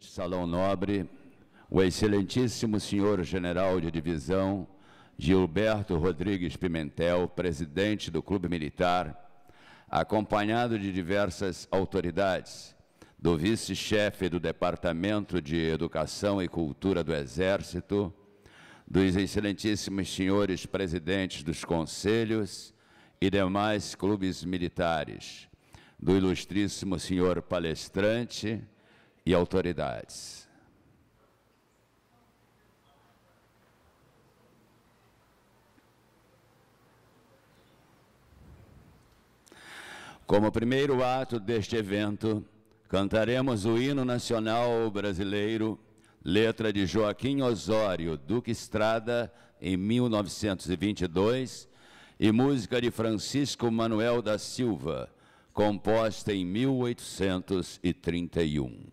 deste Salão Nobre, o excelentíssimo senhor general de divisão Gilberto Rodrigues Pimentel, presidente do Clube Militar, acompanhado de diversas autoridades, do vice-chefe do Departamento de Educação e Cultura do Exército, dos excelentíssimos senhores presidentes dos conselhos e demais clubes militares, do ilustríssimo senhor palestrante e autoridades. Como primeiro ato deste evento, cantaremos o hino nacional brasileiro, letra de Joaquim Osório Duque Estrada, em 1922, e música de Francisco Manuel da Silva, composta em 1831.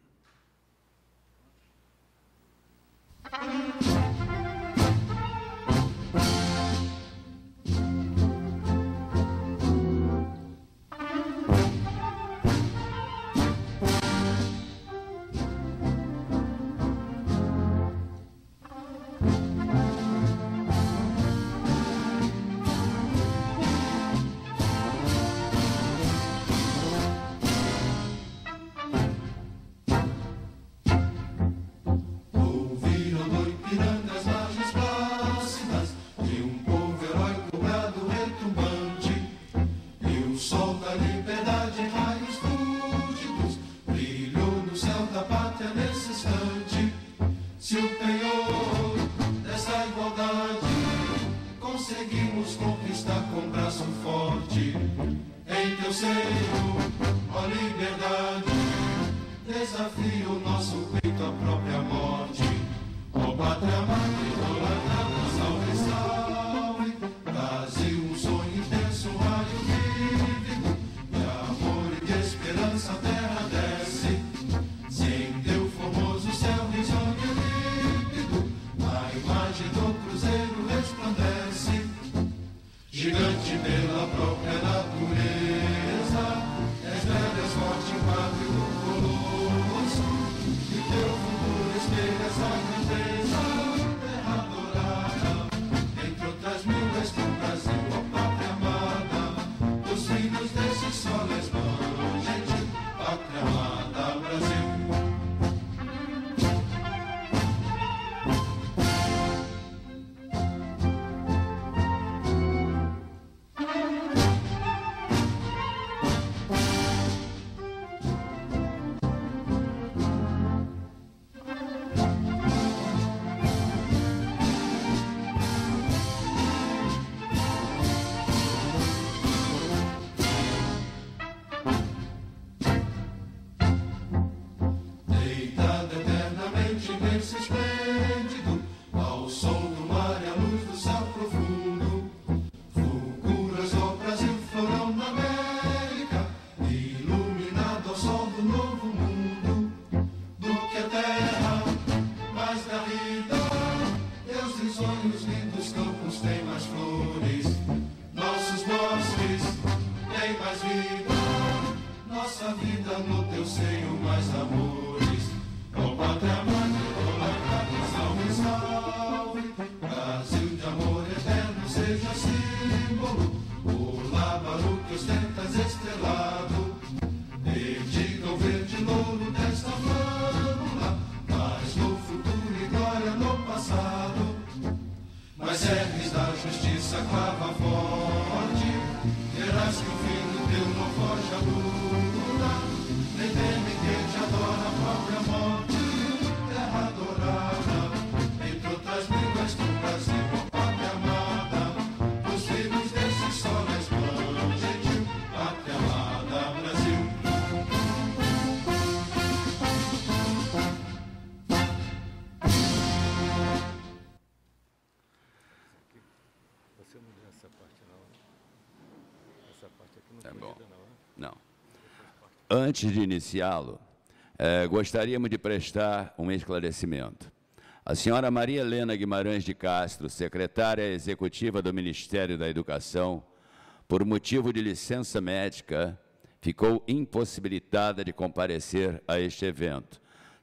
Antes de iniciá-lo, gostaríamos de prestar um esclarecimento. A senhora Maria Helena Guimarães de Castro, secretária executiva do Ministério da Educação, por motivo de licença médica, ficou impossibilitada de comparecer a este evento,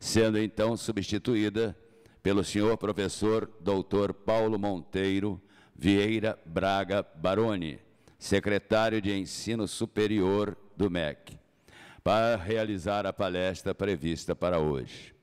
sendo então substituída pelo senhor professor Dr. Paulo Monteiro Vieira Braga Baroni, secretário de Ensino Superior do MEC, para realizar a palestra prevista para hoje.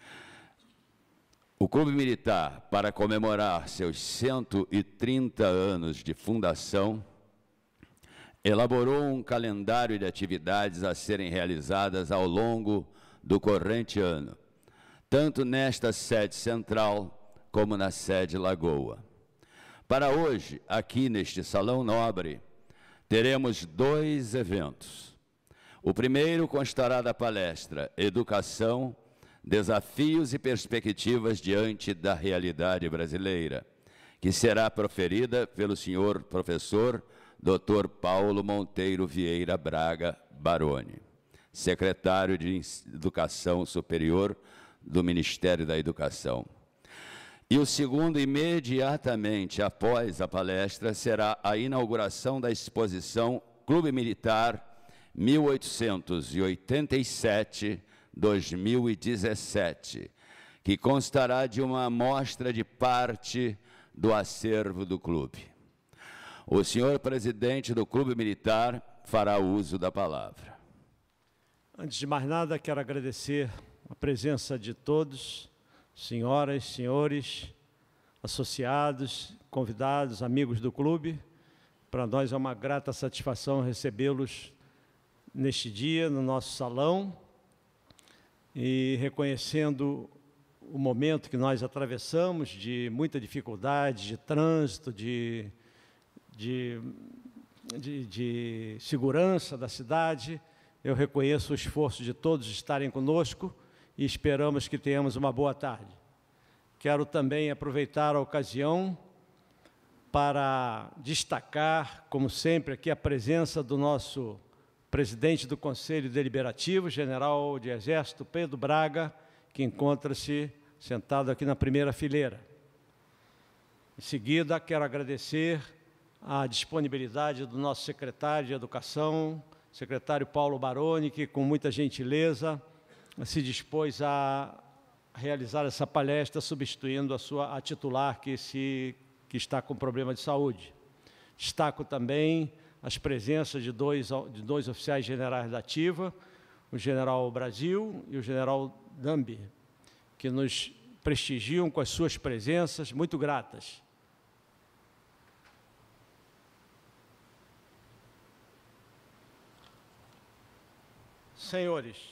O Clube Militar, para comemorar seus 130 anos de fundação, elaborou um calendário de atividades a serem realizadas ao longo do corrente ano, tanto nesta sede central como na sede Lagoa. Para hoje, aqui neste Salão Nobre, teremos 2 eventos. O primeiro constará da palestra Educação, Desafios e Perspectivas diante da Realidade Brasileira, que será proferida pelo senhor professor Dr. Paulo Monteiro Vieira Braga Baroni, secretário de Educação Superior do Ministério da Educação. E o segundo, imediatamente após a palestra, será a inauguração da exposição Clube Militar 1887-2017, que constará de uma amostra de parte do acervo do clube. O senhor presidente do Clube Militar fará uso da palavra. Antes de mais nada, quero agradecer a presença de todos, senhoras, senhores, associados, convidados, amigos do clube. Para nós é uma grata satisfação recebê-los neste dia, no nosso salão, e reconhecendo o momento que nós atravessamos de muita dificuldade, de trânsito, de segurança da cidade. Eu reconheço o esforço de todos estarem conosco e esperamos que tenhamos uma boa tarde. Quero também aproveitar a ocasião para destacar, como sempre, aqui a presença do nosso presidente do Conselho Deliberativo, general de Exército Pedro Braga, que encontra-se sentado aqui na primeira fileira. Em seguida, quero agradecer a disponibilidade do nosso secretário de Educação, secretário Paulo Baroni, que com muita gentileza se dispôs a realizar essa palestra, substituindo a titular que está com problema de saúde. Destaco também as presenças de dois oficiais generais da ativa, o general Brasil e o general Dambi, que nos prestigiam com as suas presenças, muito gratas. Senhores,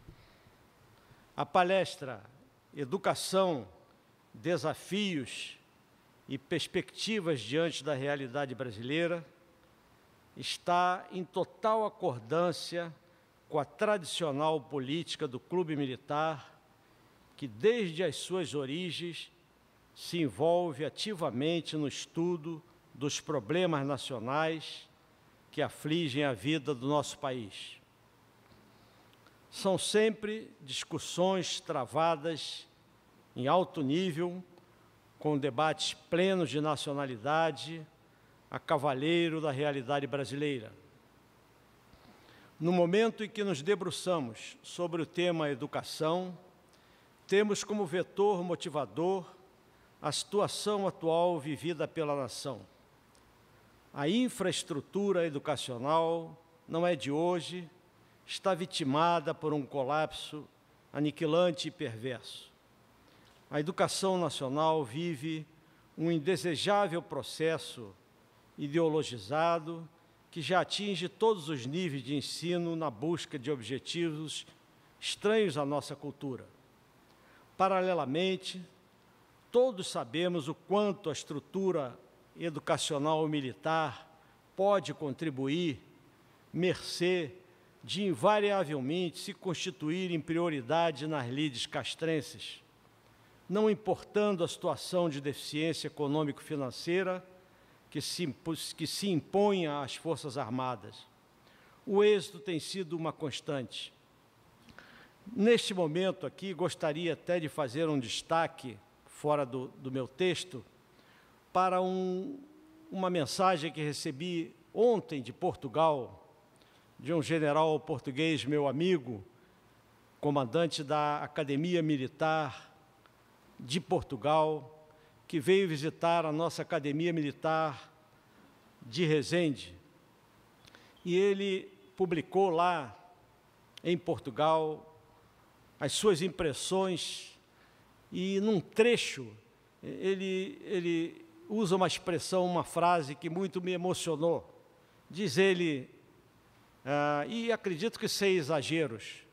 a palestra Educação, Desafios e Perspectivas diante da Realidade Brasileira está em total acordância com a tradicional política do Clube Militar, que desde as suas origens se envolve ativamente no estudo dos problemas nacionais que afligem a vida do nosso país. São sempre discussões travadas em alto nível, com debates plenos de nacionalidade, a cavaleiro da realidade brasileira. No momento em que nos debruçamos sobre o tema educação, temos como vetor motivador a situação atual vivida pela nação. A infraestrutura educacional não é de hoje, está vitimada por um colapso aniquilante e perverso. A educação nacional vive um indesejável processo ideologizado que já atinge todos os níveis de ensino na busca de objetivos estranhos à nossa cultura. Paralelamente, todos sabemos o quanto a estrutura educacional militar pode contribuir, mercê de invariavelmente se constituir em prioridade nas lides castrenses, não importando a situação de deficiência econômico-financeira que se impõe às Forças Armadas. O êxito tem sido uma constante. Neste momento aqui, gostaria até de fazer um destaque, fora do meu texto, para uma mensagem que recebi ontem de Portugal, de um general português, meu amigo, comandante da Academia Militar de Portugal, que veio visitar a nossa Academia Militar de Resende. E ele publicou lá, em Portugal, as suas impressões, e num trecho ele usa uma expressão, uma frase que muito me emocionou. Diz ele, e acredito que sem exageros,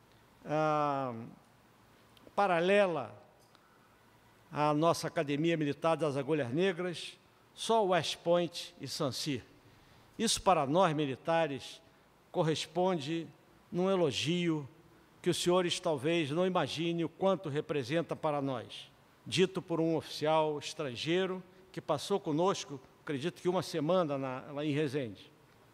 paralela à nossa Academia Militar das Agulhas Negras, só West Point e Saint-Cyr. Isso, para nós militares, corresponde num elogio que os senhores talvez não imaginem o quanto representa para nós, dito por um oficial estrangeiro que passou conosco, acredito que uma semana lá em Resende.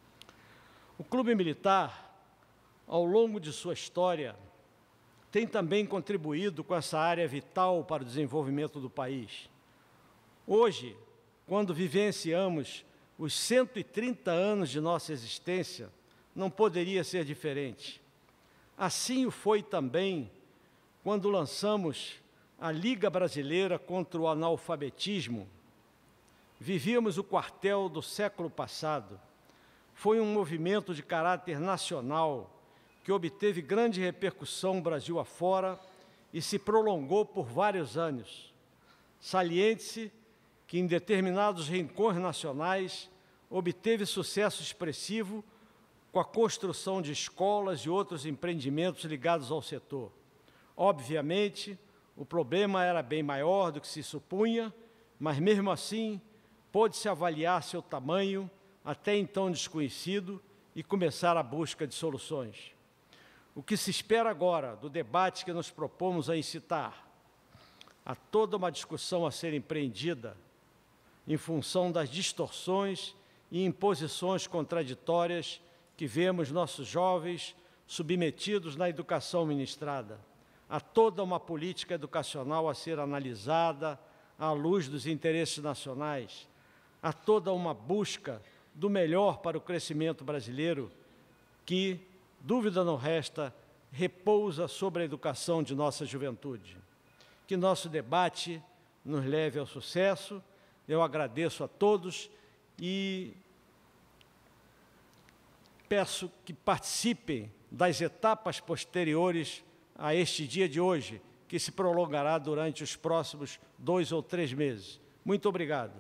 O Clube Militar, ao longo de sua história, tem também contribuído com essa área vital para o desenvolvimento do país. Hoje, quando vivenciamos os 130 anos de nossa existência, não poderia ser diferente. Assim o foi também quando lançamos a Liga Brasileira contra o Analfabetismo. Vivíamos o quartel do século passado. Foi um movimento de caráter nacional que obteve grande repercussão Brasil afora e se prolongou por vários anos. Saliente-se que, em determinados rincões nacionais, obteve sucesso expressivo com a construção de escolas e outros empreendimentos ligados ao setor. Obviamente, o problema era bem maior do que se supunha, mas, mesmo assim, pôde-se avaliar seu tamanho, até então desconhecido, e começar a busca de soluções. O que se espera agora do debate que nos propomos a incitar a toda uma discussão a ser empreendida em função das distorções e imposições contraditórias que vemos nossos jovens submetidos na educação ministrada, a toda uma política educacional a ser analisada à luz dos interesses nacionais, a toda uma busca do melhor para o crescimento brasileiro, que, dúvida não resta, repousa sobre a educação de nossa juventude. Que nosso debate nos leve ao sucesso. Eu agradeço a todos e peço que participem das etapas posteriores a este dia de hoje, que se prolongará durante os próximos 2 ou 3 meses. Muito obrigado.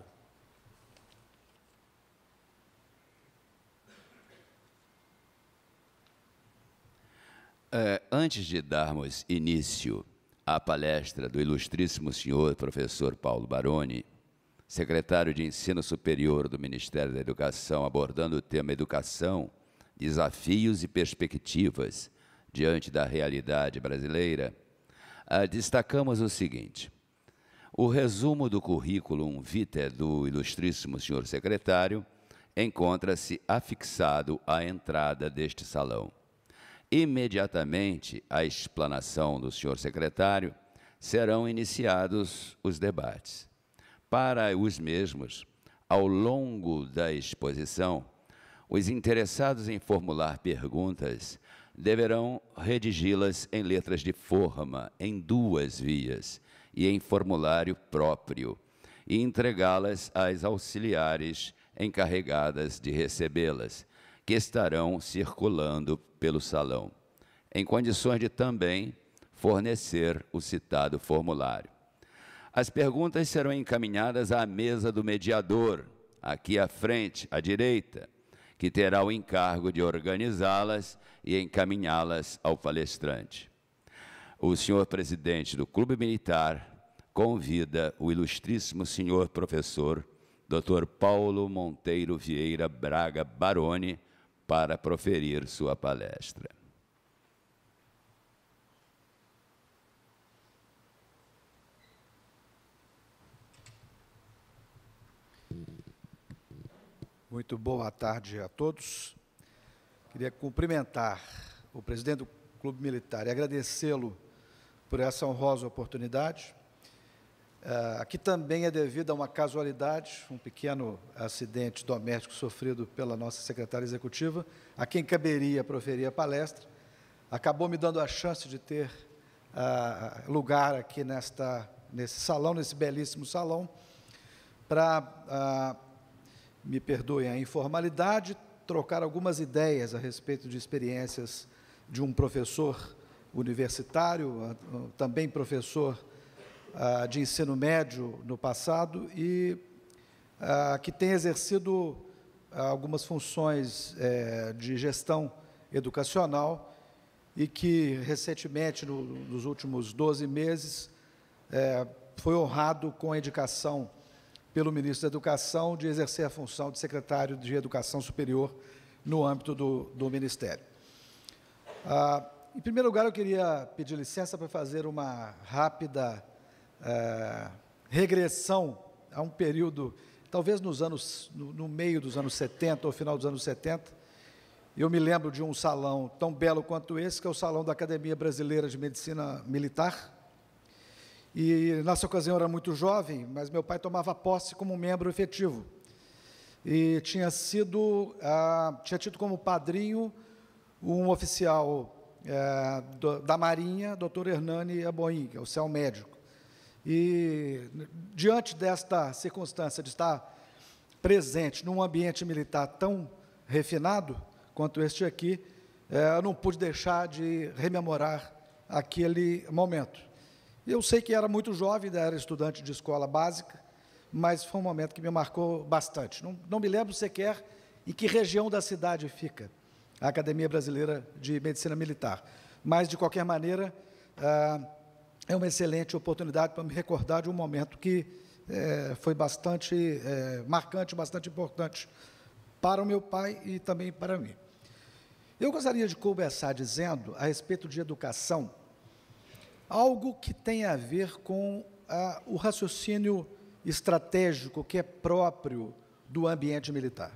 Antes de darmos início à palestra do ilustríssimo senhor professor Paulo Baroni, secretário de Ensino Superior do Ministério da Educação, abordando o tema Educação, Desafios e Perspectivas diante da realidade brasileira, destacamos o seguinte: o resumo do currículo vitae do ilustríssimo senhor secretário encontra-se afixado à entrada deste salão. Imediatamente à explanação do senhor secretário, serão iniciados os debates. Para os mesmos, ao longo da exposição, os interessados em formular perguntas deverão redigi-las em letras de forma, em 2 vias, e em formulário próprio, e entregá-las às auxiliares encarregadas de recebê-las, que estarão circulando pelo salão, em condições de também fornecer o citado formulário. As perguntas serão encaminhadas à mesa do mediador, aqui à frente, à direita, que terá o encargo de organizá-las e encaminhá-las ao palestrante. O senhor presidente do Clube Militar convida o ilustríssimo senhor professor Dr. Paulo Monteiro Vieira Braga Baroni para proferir sua palestra. Muito boa tarde a todos. Queria cumprimentar o presidente do Clube Militar e agradecê-lo por essa honrosa oportunidade. Aqui também é devido a uma casualidade, um pequeno acidente doméstico sofrido pela nossa secretária executiva, a quem caberia proferir a palestra. acabou me dando a chance de ter lugar aqui nesse salão, nesse belíssimo salão, para, me perdoem a informalidade, trocar algumas ideias a respeito de experiências de um professor universitário, também professor de ensino médio no passado e que tem exercido algumas funções de gestão educacional e que, recentemente, nos últimos 12 meses, foi honrado com a indicação pelo ministro da Educação de exercer a função de secretário de Educação Superior no âmbito do Ministério. Em primeiro lugar, eu queria pedir licença para fazer uma rápida regressão a um período, talvez no meio dos anos 70, ou final dos anos 70, eu me lembro de um salão tão belo quanto esse, que é o Salão da Academia Brasileira de Medicina Militar, e nessa ocasião eu era muito jovem, mas meu pai tomava posse como membro efetivo, e tinha tido como padrinho um oficial da Marinha, Dr. Hernani Aboim, que é o céu médico. E, diante desta circunstância de estar presente num ambiente militar tão refinado quanto este aqui, eu não pude deixar de rememorar aquele momento. Eu sei que era muito jovem, era estudante de escola básica, mas foi um momento que me marcou bastante. Não me lembro sequer em que região da cidade fica a Academia Brasileira de Medicina Militar, mas, de qualquer maneira, é uma excelente oportunidade para me recordar de um momento que foi bastante marcante, bastante importante para o meu pai e também para mim. Eu gostaria de começar dizendo, a respeito de educação, algo que tem a ver com o raciocínio estratégico que é próprio do ambiente militar.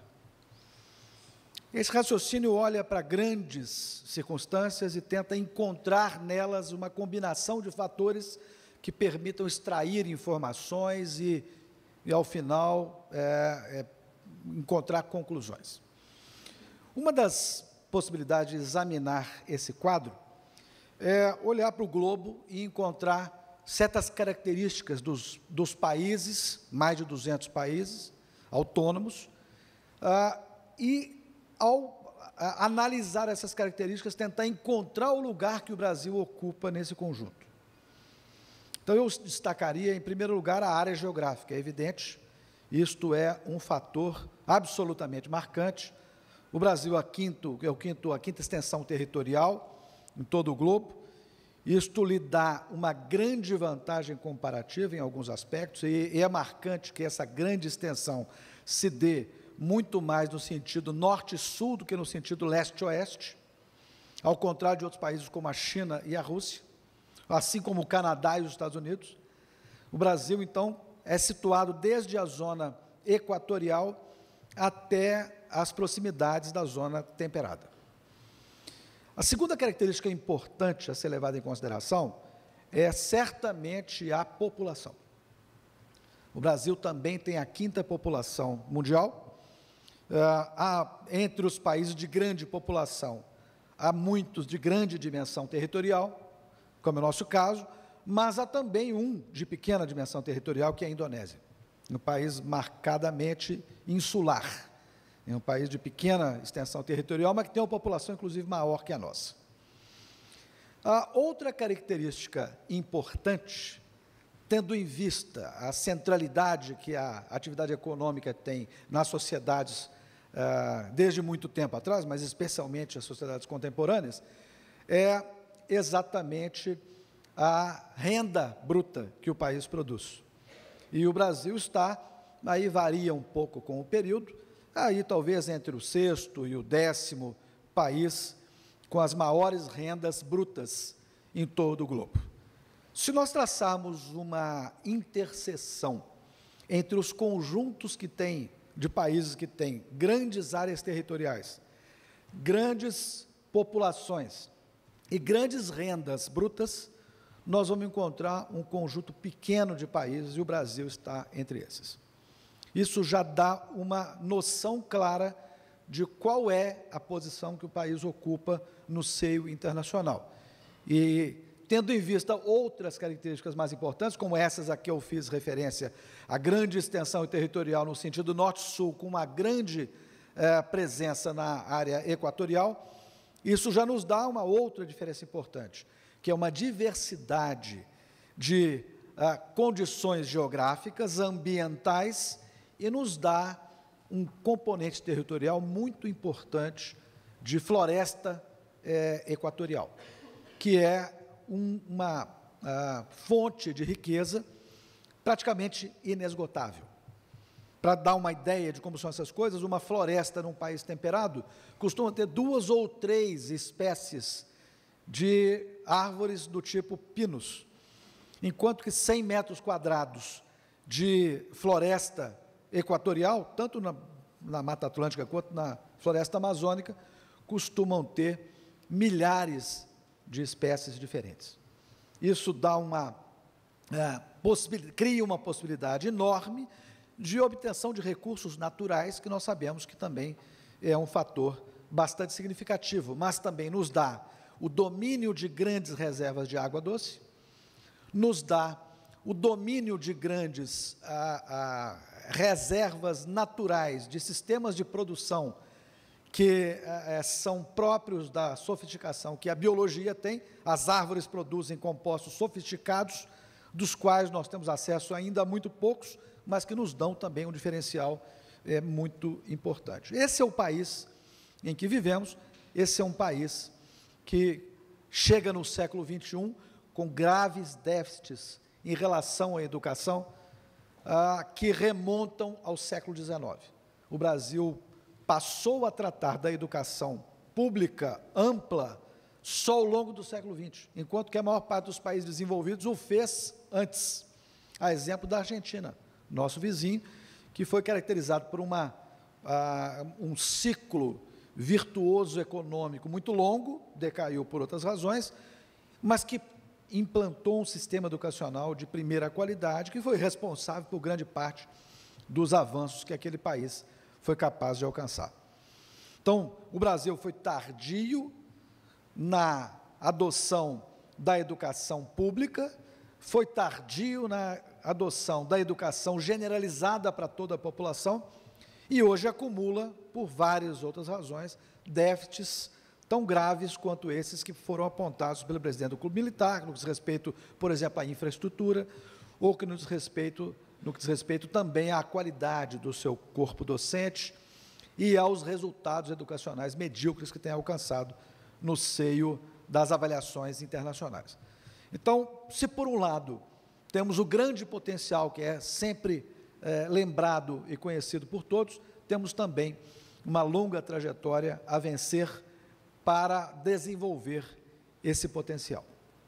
Esse raciocínio olha para grandes circunstâncias e tenta encontrar nelas uma combinação de fatores que permitam extrair informações e ao final, encontrar conclusões. Uma das possibilidades de examinar esse quadro é olhar para o globo e encontrar certas características dos países, mais de 200 países autônomos, e, ao analisar essas características, tentar encontrar o lugar que o Brasil ocupa nesse conjunto. Então, eu destacaria, em primeiro lugar, a área geográfica. É evidente, isto é um fator absolutamente marcante. O Brasil é a quinta extensão territorial em todo o globo. Isto lhe dá uma grande vantagem comparativa em alguns aspectos, e é marcante que essa grande extensão se dê muito mais no sentido norte-sul do que no sentido leste-oeste, ao contrário de outros países como a China e a Rússia, assim como o Canadá e os Estados Unidos. O Brasil, então, é situado desde a zona equatorial até as proximidades da zona temperada. A segunda característica importante a ser levada em consideração é certamente a população. O Brasil também tem a quinta população mundial. Entre os países de grande população, há muitos de grande dimensão territorial, como é o nosso caso, mas há também um de pequena dimensão territorial, que é a Indonésia, um país marcadamente insular. É um país de pequena extensão territorial, mas que tem uma população, inclusive, maior que a nossa. A outra característica importante, tendo em vista a centralidade que a atividade econômica tem nas sociedades desde muito tempo atrás, mas especialmente as sociedades contemporâneas, é exatamente a renda bruta que o país produz. E o Brasil está, aí varia um pouco com o período, aí talvez entre o 6º e o 10º país com as maiores rendas brutas em todo o globo. Se nós traçarmos uma interseção entre os conjuntos de países que têm grandes áreas territoriais, grandes populações e grandes rendas brutas, nós vamos encontrar um conjunto pequeno de países, e o Brasil está entre esses. Isso já dá uma noção clara de qual é a posição que o país ocupa no seio internacional. E, tendo em vista outras características mais importantes, como essas a que eu fiz referência, a grande extensão territorial no sentido norte-sul, com uma grande presença na área equatorial, isso já nos dá uma outra diferença importante, que é uma diversidade de condições geográficas, ambientais, e nos dá um componente territorial muito importante de floresta equatorial, que é uma fonte de riqueza praticamente inesgotável. Para dar uma ideia de como são essas coisas, uma floresta num país temperado costuma ter 2 ou 3 espécies de árvores do tipo pinus, enquanto que 100 metros quadrados de floresta equatorial, tanto na Mata Atlântica quanto na floresta amazônica, costumam ter milhares de espécies diferentes. Isso dá cria uma possibilidade enorme de obtenção de recursos naturais, que nós sabemos que também é um fator bastante significativo, mas também nos dá o domínio de grandes reservas de água doce, nos dá o domínio de grandes reservas naturais de sistemas de produção que são próprios da sofisticação que a biologia tem. As árvores produzem compostos sofisticados, dos quais nós temos acesso ainda a muito poucos, mas que nos dão também um diferencial muito importante. Esse é o país em que vivemos, esse é um país que chega no século XXI com graves déficits em relação à educação, que remontam ao século XIX. O Brasil passou a tratar da educação pública ampla só ao longo do século XX, enquanto que a maior parte dos países desenvolvidos o fez antes. A exemplo da Argentina, nosso vizinho, que foi caracterizado por um ciclo virtuoso econômico muito longo, decaiu por outras razões, mas que implantou um sistema educacional de primeira qualidade, que foi responsável por grande parte dos avanços que aquele país foi capaz de alcançar. Então, o Brasil foi tardio na adoção da educação pública, foi tardio na adoção da educação generalizada para toda a população, e hoje acumula, por várias outras razões, déficits tão graves quanto esses que foram apontados pelo presidente do Clube Militar, no que diz respeito, por exemplo, à infraestrutura, ou que no que diz respeito também à qualidade do seu corpo docente e aos resultados educacionais medíocres que tem alcançado no seio das avaliações internacionais. Então, se por um lado temos o grande potencial que é sempre lembrado e conhecido por todos, temos também uma longa trajetória a vencer para desenvolver esse potencial.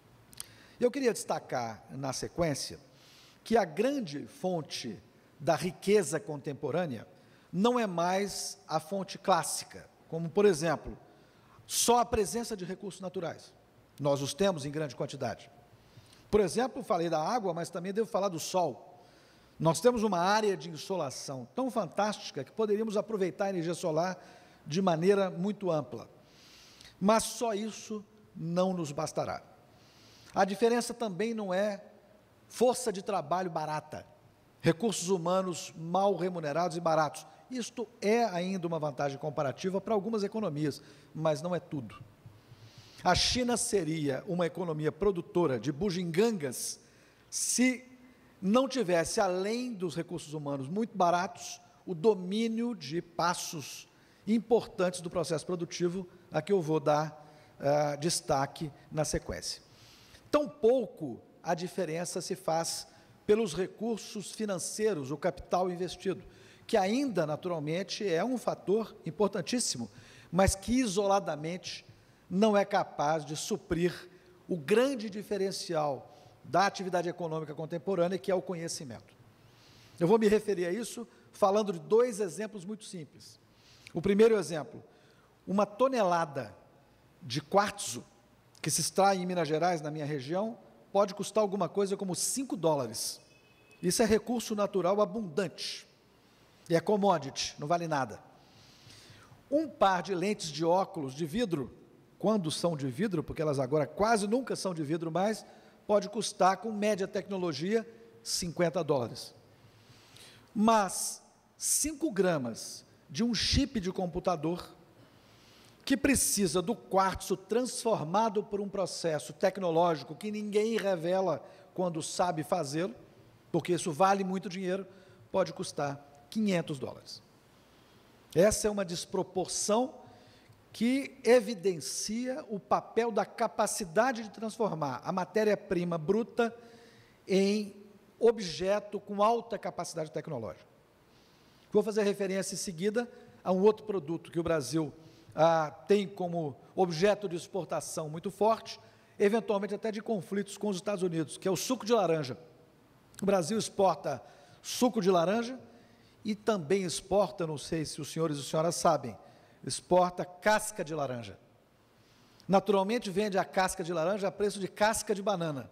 Eu queria destacar, na sequência, que a grande fonte da riqueza contemporânea não é mais a fonte clássica, como, por exemplo, só a presença de recursos naturais. Nós os temos em grande quantidade. Por exemplo, falei da água, mas também devo falar do sol. Nós temos uma área de insolação tão fantástica que poderíamos aproveitar a energia solar de maneira muito ampla. Mas só isso não nos bastará. A diferença também não é força de trabalho barata, recursos humanos mal remunerados e baratos. Isto é ainda uma vantagem comparativa para algumas economias, mas não é tudo. A China seria uma economia produtora de bugigangas se não tivesse, além dos recursos humanos muito baratos, o domínio de passos importantes do processo produtivo, a que eu vou dar destaque na sequência. Tampouco a diferença se faz pelos recursos financeiros, o capital investido, que ainda, naturalmente, é um fator importantíssimo, mas que isoladamente não é capaz de suprir o grande diferencial da atividade econômica contemporânea, que é o conhecimento. Eu vou me referir a isso falando de 2 exemplos muito simples. O primeiro exemplo, uma tonelada de quartzo que se extrai em Minas Gerais, na minha região, pode custar alguma coisa como $5. Isso é recurso natural abundante, e é commodity, não vale nada. Um par de lentes de óculos de vidro quando são de vidro, porque elas agora quase nunca são de vidro mais, pode custar, com média tecnologia, $50. Mas 5 gramas de um chip de computador que precisa do quartzo transformado por um processo tecnológico que ninguém revela quando sabe fazê-lo, porque isso vale muito dinheiro, pode custar $500. Essa é uma desproporção que evidencia o papel da capacidade de transformar a matéria-prima bruta em objeto com alta capacidade tecnológica. Vou fazer referência em seguida a um outro produto que o Brasil tem como objeto de exportação muito forte, eventualmente até de conflitos com os Estados Unidos, que é o suco de laranja. O Brasil exporta suco de laranja e também exporta, não sei se os senhores e senhoras sabem, exporta casca de laranja. Naturalmente vende a casca de laranja a preço de casca de banana.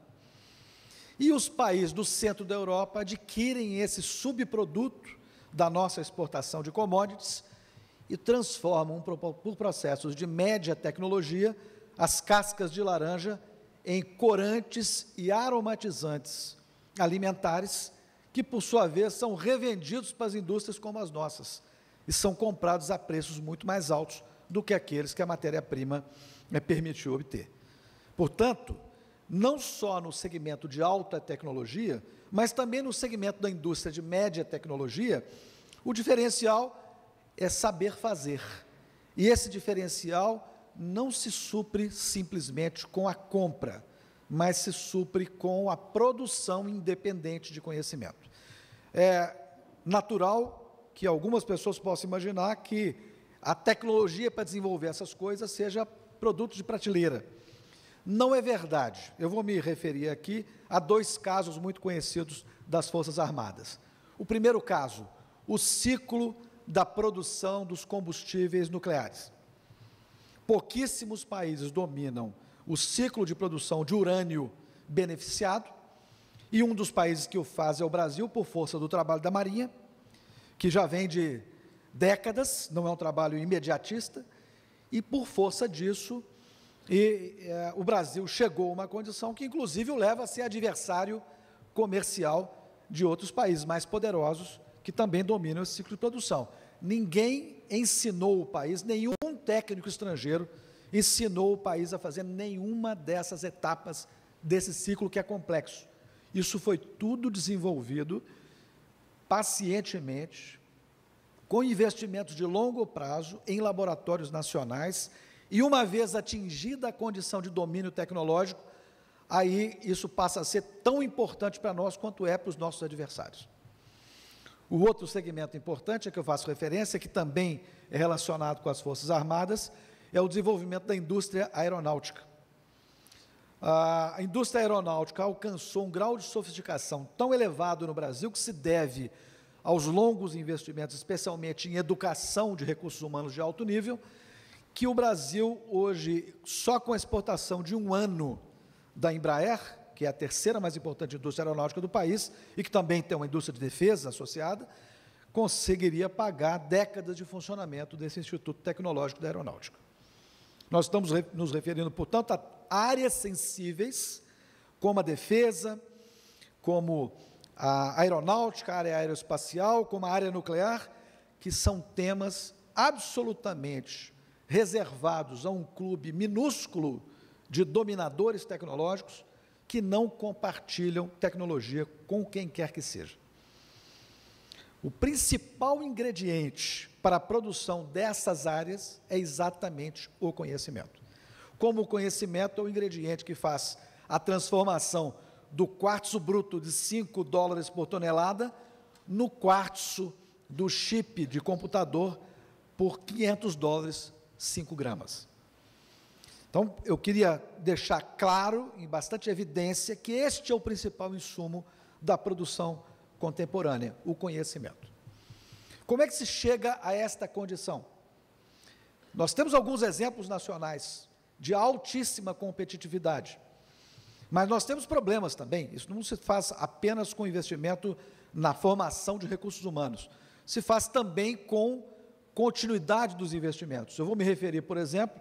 E os países do centro da Europa adquirem esse subproduto da nossa exportação de commodities e transformam, por processos de média tecnologia, as cascas de laranja em corantes e aromatizantes alimentares, que, por sua vez, são revendidos para as indústrias como as nossas, e são comprados a preços muito mais altos do que aqueles que a matéria-prima permitiu obter. Portanto, não só no segmento de alta tecnologia, mas também no segmento da indústria de média tecnologia, o diferencial é saber fazer. E esse diferencial não se supre simplesmente com a compra, mas se supre com a produção independente de conhecimento. É natural que algumas pessoas possam imaginar que a tecnologia para desenvolver essas coisas seja produto de prateleira. Não é verdade. Eu vou me referir aqui a 2 casos muito conhecidos das Forças Armadas. O primeiro caso, o ciclo da produção dos combustíveis nucleares. Pouquíssimos países dominam o ciclo de produção de urânio beneficiado, e um dos países que o faz é o Brasil, por força do trabalho da Marinha, que já vem de décadas, não é um trabalho imediatista, e por força disso, o Brasil chegou a uma condição que, inclusive, o leva a ser adversário comercial de outros países mais poderosos, que também dominam esse ciclo de produção. Ninguém ensinou o país, nenhum técnico estrangeiro ensinou o país a fazer nenhuma dessas etapas desse ciclo que é complexo. Isso foi tudo desenvolvido pacientemente, com investimentos de longo prazo em laboratórios nacionais, e uma vez atingida a condição de domínio tecnológico, aí isso passa a ser tão importante para nós quanto é para os nossos adversários. O outro segmento importante a que eu faço referência, que também é relacionado com as Forças Armadas, é o desenvolvimento da indústria aeronáutica. A indústria aeronáutica alcançou um grau de sofisticação tão elevado no Brasil, que se deve aos longos investimentos, especialmente em educação de recursos humanos de alto nível, que o Brasil hoje, só com a exportação de 1 ano da Embraer, que é a terceira mais importante indústria aeronáutica do país, e que também tem uma indústria de defesa associada, conseguiria pagar décadas de funcionamento desse Instituto Tecnológico da Aeronáutica. Nós estamos nos referindo, portanto, a áreas sensíveis, como a defesa, como a aeronáutica, a área aeroespacial, como a área nuclear, que são temas absolutamente reservados a um clube minúsculo de dominadores tecnológicos que não compartilham tecnologia com quem quer que seja. O principal ingrediente para a produção dessas áreas é exatamente o conhecimento. Como o conhecimento é o ingrediente que faz a transformação do quartzo bruto de $5 por tonelada no quartzo do chip de computador por $500, 5 gramas. Então, eu queria deixar claro, em bastante evidência, que este é o principal insumo da produção contemporânea, o conhecimento. Como é que se chega a esta condição? Nós temos alguns exemplos nacionais de altíssima competitividade, mas nós temos problemas também. Isso não se faz apenas com investimento na formação de recursos humanos, se faz também com continuidade dos investimentos. Eu vou me referir, por exemplo,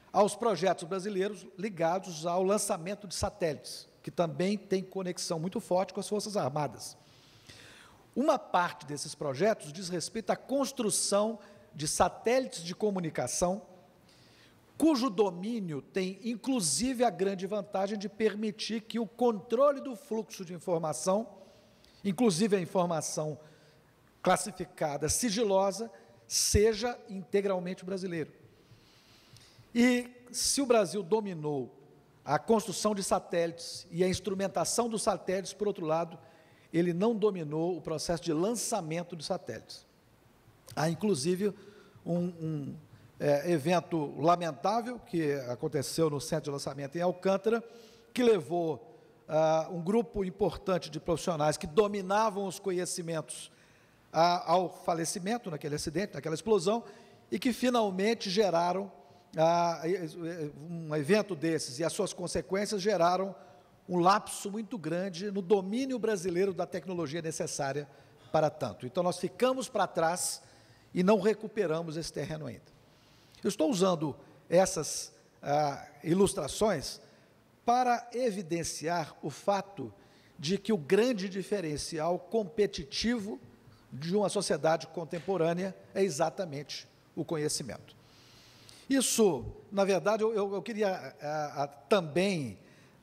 aos projetos brasileiros ligados ao lançamento de satélites, que também tem conexão muito forte com as Forças Armadas. Uma parte desses projetos diz respeito à construção de satélites de comunicação, cujo domínio tem, inclusive, a grande vantagem de permitir que o controle do fluxo de informação, inclusive a informação classificada, sigilosa, seja integralmente brasileiro. E se o Brasil dominou a construção de satélites e a instrumentação dos satélites, por outro lado, ele não dominou o processo de lançamento de satélites. Há, inclusive, um evento lamentável que aconteceu no centro de lançamento em Alcântara, que levou um grupo importante de profissionais que dominavam os conhecimentos ao falecimento naquele acidente, naquela explosão, e que finalmente geraram, um evento desses e as suas consequências geraram um lapso muito grande no domínio brasileiro da tecnologia necessária para tanto. Então, nós ficamos para trás e não recuperamos esse terreno ainda. Eu estou usando essas ilustrações para evidenciar o fato de que o grande diferencial competitivo de uma sociedade contemporânea é exatamente o conhecimento. Isso, na verdade, eu queria também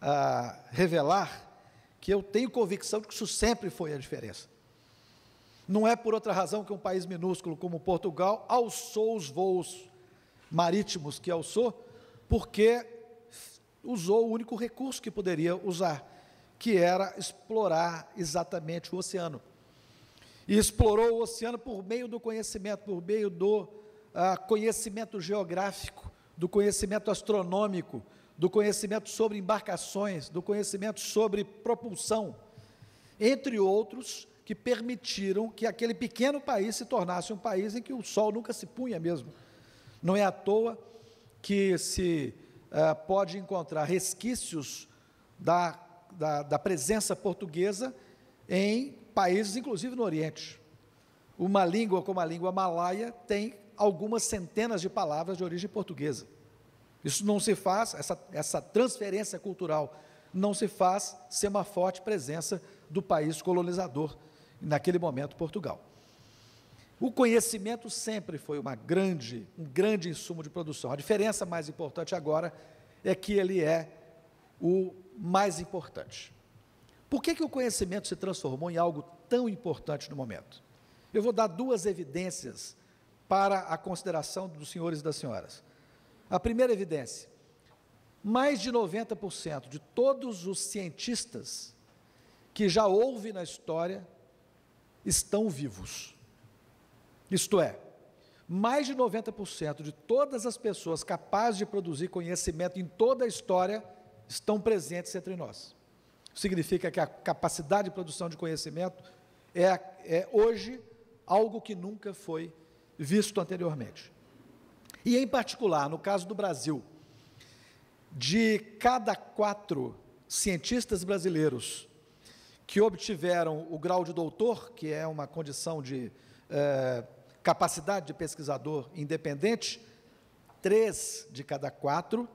revelar que eu tenho convicção de que isso sempre foi a diferença. Não é por outra razão que um país minúsculo como Portugal alçou os voos marítimos que alçou, porque usou o único recurso que poderia usar, que era explorar exatamente o oceano. E explorou o oceano por meio do conhecimento, por meio do conhecimento geográfico, do conhecimento astronômico, do conhecimento sobre embarcações, do conhecimento sobre propulsão, entre outros, que permitiram que aquele pequeno país se tornasse um país em que o sol nunca se punha mesmo. Não é à toa que se pode encontrar resquícios da presença portuguesa em países, inclusive no Oriente. Uma língua como a língua malaia tem algumas centenas de palavras de origem portuguesa. Isso não se faz, essa transferência cultural não se faz sem uma forte presença do país colonizador, naquele momento, Portugal. O conhecimento sempre foi um grande insumo de produção. A diferença mais importante agora é que ele é o mais importante. Por que o conhecimento se transformou em algo tão importante no momento? Eu vou dar duas evidências para a consideração dos senhores e das senhoras. A primeira evidência: mais de 90% de todos os cientistas que já houve na história estão vivos. Isto é, mais de 90% de todas as pessoas capazes de produzir conhecimento em toda a história estão presentes entre nós. Significa que a capacidade de produção de conhecimento é hoje algo que nunca foi visto anteriormente. E, em particular, no caso do Brasil, de cada 4 cientistas brasileiros que obtiveram o grau de doutor, que é uma condição de capacidade de pesquisador independente, 3 de cada 4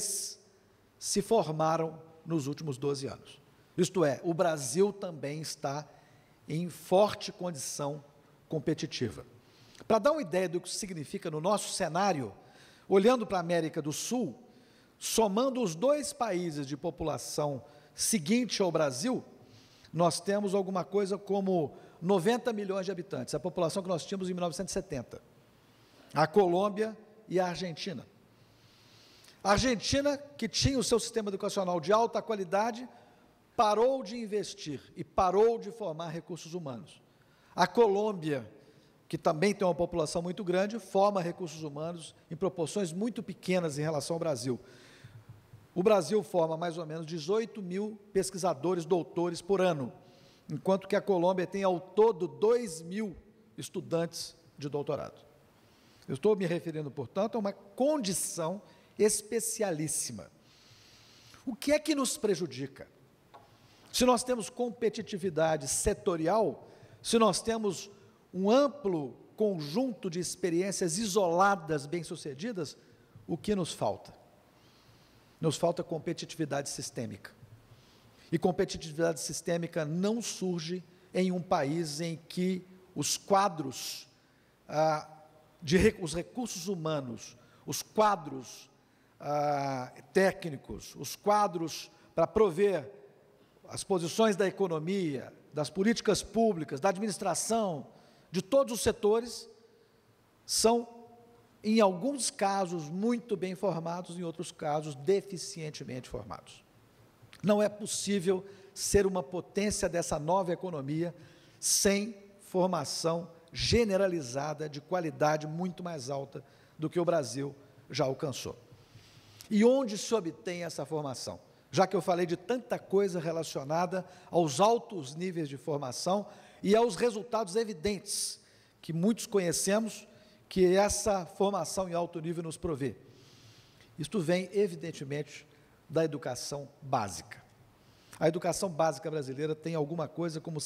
se formaram nos últimos 12 anos. Isto é, o Brasil também está em forte condição competitiva. Para dar uma ideia do que isso significa no nosso cenário, olhando para a América do Sul, somando os 2 países de população seguinte ao Brasil, nós temos alguma coisa como 90 milhões de habitantes, a população que nós tínhamos em 1970. A Colômbia e a Argentina. A Argentina, que tinha o seu sistema educacional de alta qualidade, parou de investir e parou de formar recursos humanos. A Colômbia, que também tem uma população muito grande, forma recursos humanos em proporções muito pequenas em relação ao Brasil. O Brasil forma mais ou menos 18 mil pesquisadores, doutores por ano, enquanto que a Colômbia tem ao todo 2 mil estudantes de doutorado. Eu estou me referindo, portanto, a uma condição especialíssima. O que é que nos prejudica? Se nós temos competitividade setorial, se nós temos um amplo conjunto de experiências isoladas bem-sucedidas, o que nos falta? nos falta competitividade sistêmica. E competitividade sistêmica não surge em um país em que os quadros, os recursos humanos, os quadros técnicos, os quadros para prover as posições da economia, das políticas públicas, da administração, de todos os setores, são, em alguns casos, muito bem formados, em outros casos, deficientemente formados. Não é possível ser uma potência dessa nova economia sem formação generalizada de qualidade muito mais alta do que o Brasil já alcançou. E onde se obtém essa formação? Já que eu falei de tanta coisa relacionada aos altos níveis de formação e aos resultados evidentes que muitos conhecemos que essa formação em alto nível nos provê. Isto vem, evidentemente, da educação básica. A educação básica brasileira tem alguma coisa como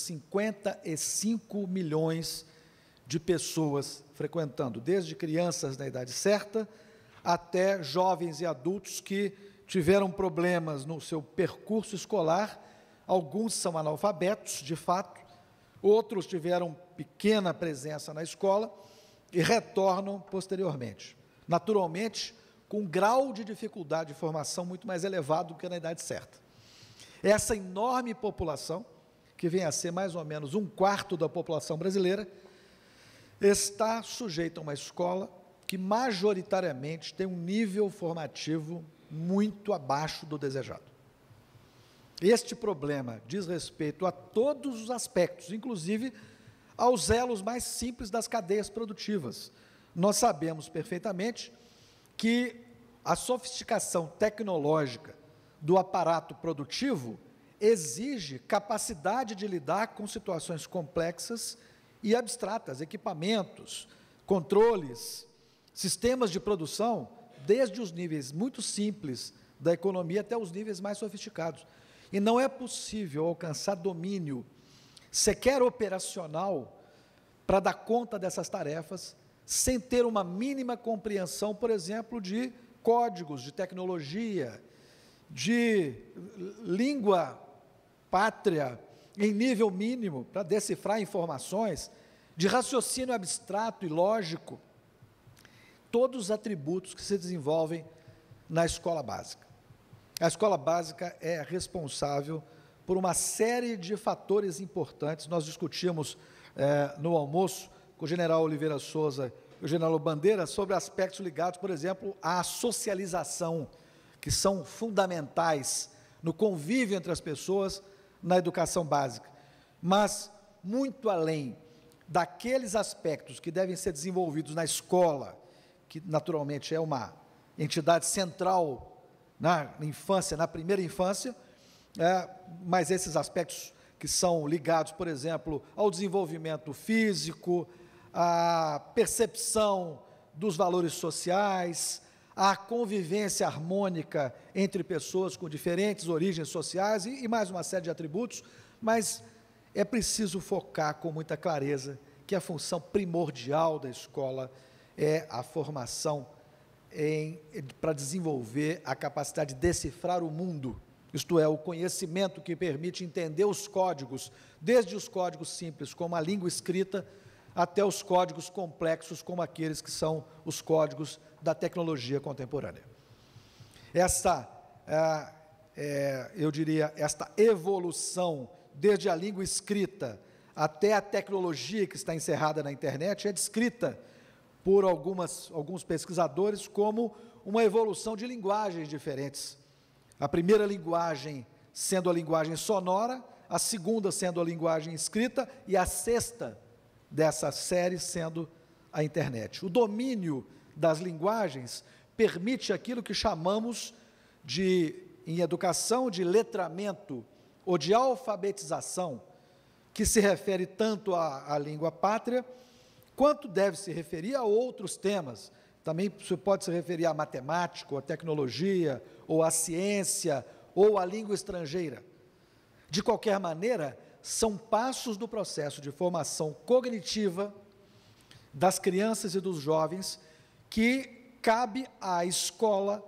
55 milhões de pessoas frequentando, desde crianças na idade certa, até jovens e adultos que tiveram problemas no seu percurso escolar. Alguns são analfabetos, de fato, outros tiveram pequena presença na escola e retornam posteriormente. Naturalmente, com um grau de dificuldade de formação muito mais elevado do que na idade certa. Essa enorme população, que vem a ser mais ou menos 1/4 da população brasileira, está sujeita a uma escola que majoritariamente tem um nível formativo muito abaixo do desejado. Este problema diz respeito a todos os aspectos, inclusive aos elos mais simples das cadeias produtivas. Nós sabemos perfeitamente que a sofisticação tecnológica do aparato produtivo exige capacidade de lidar com situações complexas e abstratas, equipamentos, controles, sistemas de produção, desde os níveis muito simples da economia até os níveis mais sofisticados. E não é possível alcançar domínio sequer operacional para dar conta dessas tarefas sem ter uma mínima compreensão, por exemplo, de códigos, de tecnologia, de língua pátria em nível mínimo para decifrar informações, de raciocínio abstrato e lógico, todos os atributos que se desenvolvem na escola básica. A escola básica é responsável por uma série de fatores importantes. Nós discutimos no almoço com o general Oliveira Souza e o general Bandeira sobre aspectos ligados, por exemplo, à socialização, que são fundamentais no convívio entre as pessoas na educação básica. Mas, muito além daqueles aspectos que devem ser desenvolvidos na escola, que naturalmente é uma entidade central na infância, na primeira infância, mas esses aspectos que são ligados, por exemplo, ao desenvolvimento físico, à percepção dos valores sociais, à convivência harmônica entre pessoas com diferentes origens sociais e mais uma série de atributos, mas é preciso focar com muita clareza que a função primordial da escola é a formação para desenvolver a capacidade de decifrar o mundo, isto é, o conhecimento que permite entender os códigos, desde os códigos simples, como a língua escrita, até os códigos complexos, como aqueles que são os códigos da tecnologia contemporânea. Eu diria, esta evolução, desde a língua escrita até a tecnologia que está encerrada na internet, é descrita por alguns pesquisadores como uma evolução de linguagens diferentes. A primeira linguagem sendo a linguagem sonora, a segunda sendo a linguagem escrita e a sexta dessa série sendo a internet. O domínio das linguagens permite aquilo que chamamos em educação, de letramento ou de alfabetização, que se refere tanto à língua pátria, quanto deve se referir a outros temas. Também pode se referir à matemática, ou à tecnologia, ou à ciência, ou à língua estrangeira. De qualquer maneira, são passos do processo de formação cognitiva das crianças e dos jovens que cabe à escola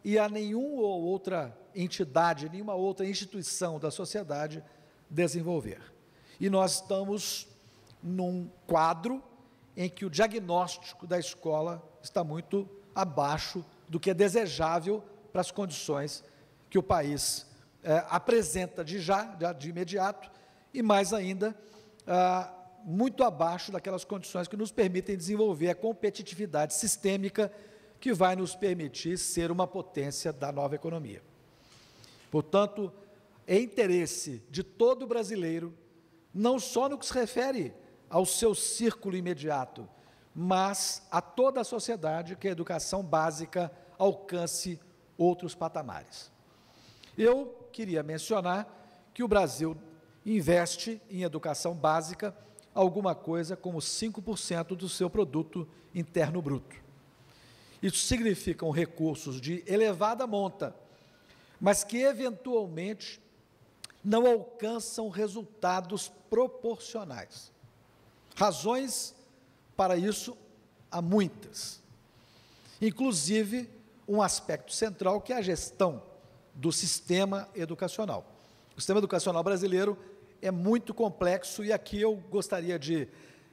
e a nenhuma ou outra entidade, nenhuma outra instituição da sociedade desenvolver. E nós estamos num quadro em que o diagnóstico da escola está muito abaixo do que é desejável para as condições que o país apresenta de imediato, e mais ainda, muito abaixo daquelas condições que nos permitem desenvolver a competitividade sistêmica que vai nos permitir ser uma potência da nova economia. Portanto, é interesse de todo brasileiro, não só no que se refere ao seu círculo imediato, mas a toda a sociedade, que a educação básica alcance outros patamares. Eu queria mencionar que o Brasil investe em educação básica alguma coisa como 5% do seu produto interno bruto. Isso significam recursos de elevada monta, mas que eventualmente não alcançam resultados proporcionais. Razões para isso há muitas, inclusive um aspecto central que é a gestão do sistema educacional. O sistema educacional brasileiro é muito complexo, e aqui eu gostaria de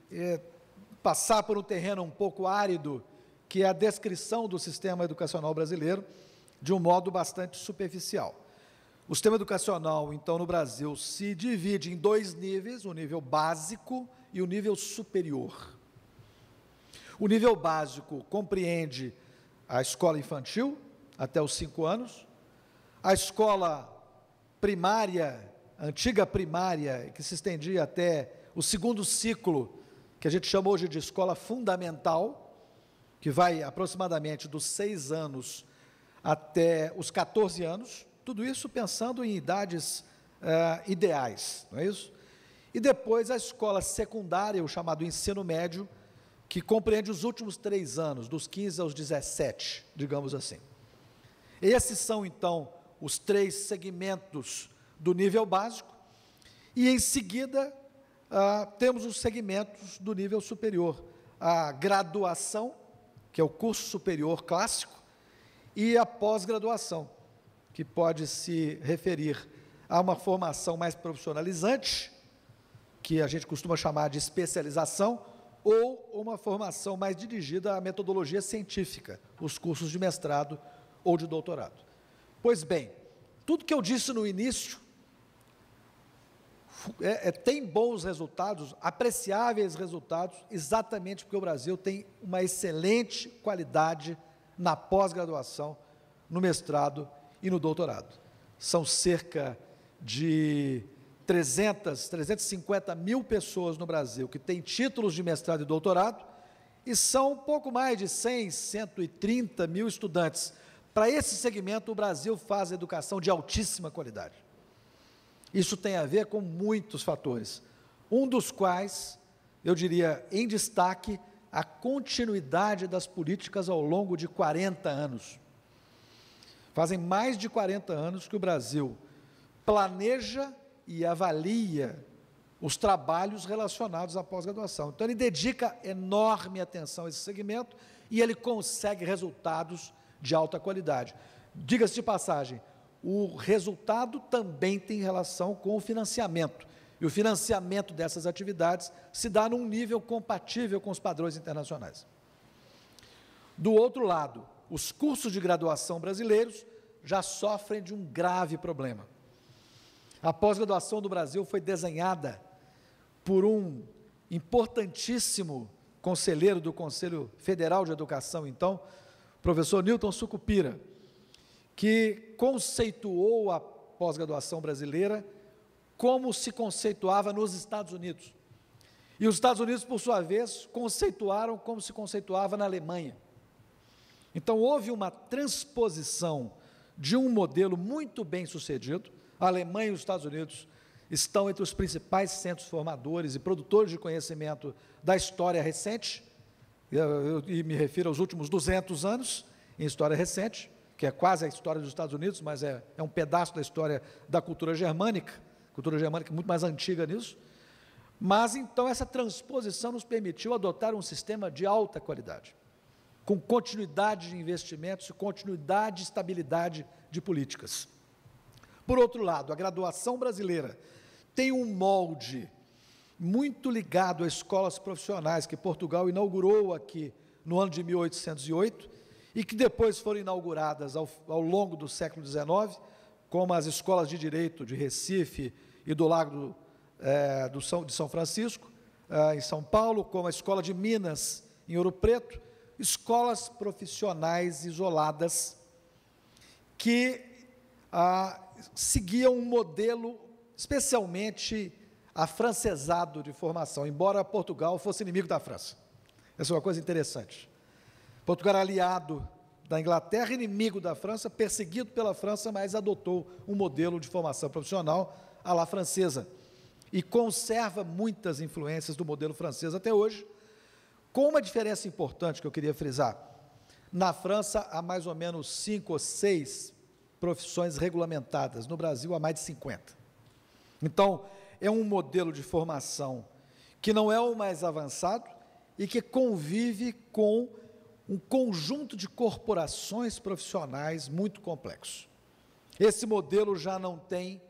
passar por um terreno um pouco árido, que é a descrição do sistema educacional brasileiro, de um modo bastante superficial. O sistema educacional, então, no Brasil, se divide em dois níveis, o nível básico e o nível superior. O nível básico compreende a escola infantil, até os 5 anos, a escola primária, a antiga primária, que se estendia até o segundo ciclo, que a gente chama hoje de escola fundamental, que vai aproximadamente dos 6 anos até os 14 anos, tudo isso pensando em idades ideais, não é isso? E depois a escola secundária, o chamado ensino médio, que compreende os últimos 3 anos, dos 15 aos 17, digamos assim. Esses são, então, os 3 segmentos do nível básico, e em seguida temos os segmentos do nível superior, a graduação, que é o curso superior clássico, e a pós-graduação, que pode se referir a uma formação mais profissionalizante, que a gente costuma chamar de especialização, ou uma formação mais dirigida à metodologia científica, os cursos de mestrado ou de doutorado. Pois bem, tudo que eu disse no início tem bons resultados, apreciáveis resultados, exatamente porque o Brasil tem uma excelente qualidade na pós-graduação, no mestrado e no doutorado. São cerca de 350 mil pessoas no Brasil que têm títulos de mestrado e doutorado, e são um pouco mais de 130 mil estudantes. Para esse segmento, o Brasil faz educação de altíssima qualidade. Isso tem a ver com muitos fatores, um dos quais, eu diria, em destaque, a continuidade das políticas ao longo de 40 anos. Fazem mais de 40 anos que o Brasil planeja e avalia os trabalhos relacionados à pós-graduação. Então, ele dedica enorme atenção a esse segmento e ele consegue resultados de alta qualidade. Diga-se de passagem, o resultado também tem relação com o financiamento, e o financiamento dessas atividades se dá num nível compatível com os padrões internacionais. Do outro lado, os cursos de graduação brasileiros já sofrem de um grave problema. A pós-graduação do Brasil foi desenhada por um importantíssimo conselheiro do Conselho Federal de Educação, então, professor Newton Sucupira, que conceituou a pós-graduação brasileira como se conceituava nos Estados Unidos. E os Estados Unidos, por sua vez, conceituaram como se conceituava na Alemanha. Então, houve uma transposição de um modelo muito bem sucedido. A Alemanha e os Estados Unidos estão entre os principais centros formadores e produtores de conhecimento da história recente, e me refiro aos últimos 200 anos em história recente, que é quase a história dos Estados Unidos, mas é um pedaço da história da cultura germânica muito mais antiga nisso. Mas, então, essa transposição nos permitiu adotar um sistema de alta qualidade. com continuidade de investimentos e continuidade e estabilidade de políticas. Por outro lado, a graduação brasileira tem um molde muito ligado a escolas profissionais que Portugal inaugurou aqui no ano de 1808 e que depois foram inauguradas ao longo do século XIX, como as escolas de Direito de Recife e do Lago de São Francisco, em São Paulo, como a Escola de Minas, em Ouro Preto, escolas profissionais isoladas que seguiam um modelo especialmente afrancesado de formação, embora Portugal fosse inimigo da França. Essa é uma coisa interessante. Portugal era aliado da Inglaterra, inimigo da França, perseguido pela França, mas adotou um modelo de formação profissional à la francesa e conserva muitas influências do modelo francês até hoje, com uma diferença importante que eu queria frisar. Na França, há mais ou menos 5 ou 6 profissões regulamentadas, no Brasil, há mais de 50. Então, é um modelo de formação que não é o mais avançado e que convive com um conjunto de corporações profissionais muito complexo. Esse modelo já não tem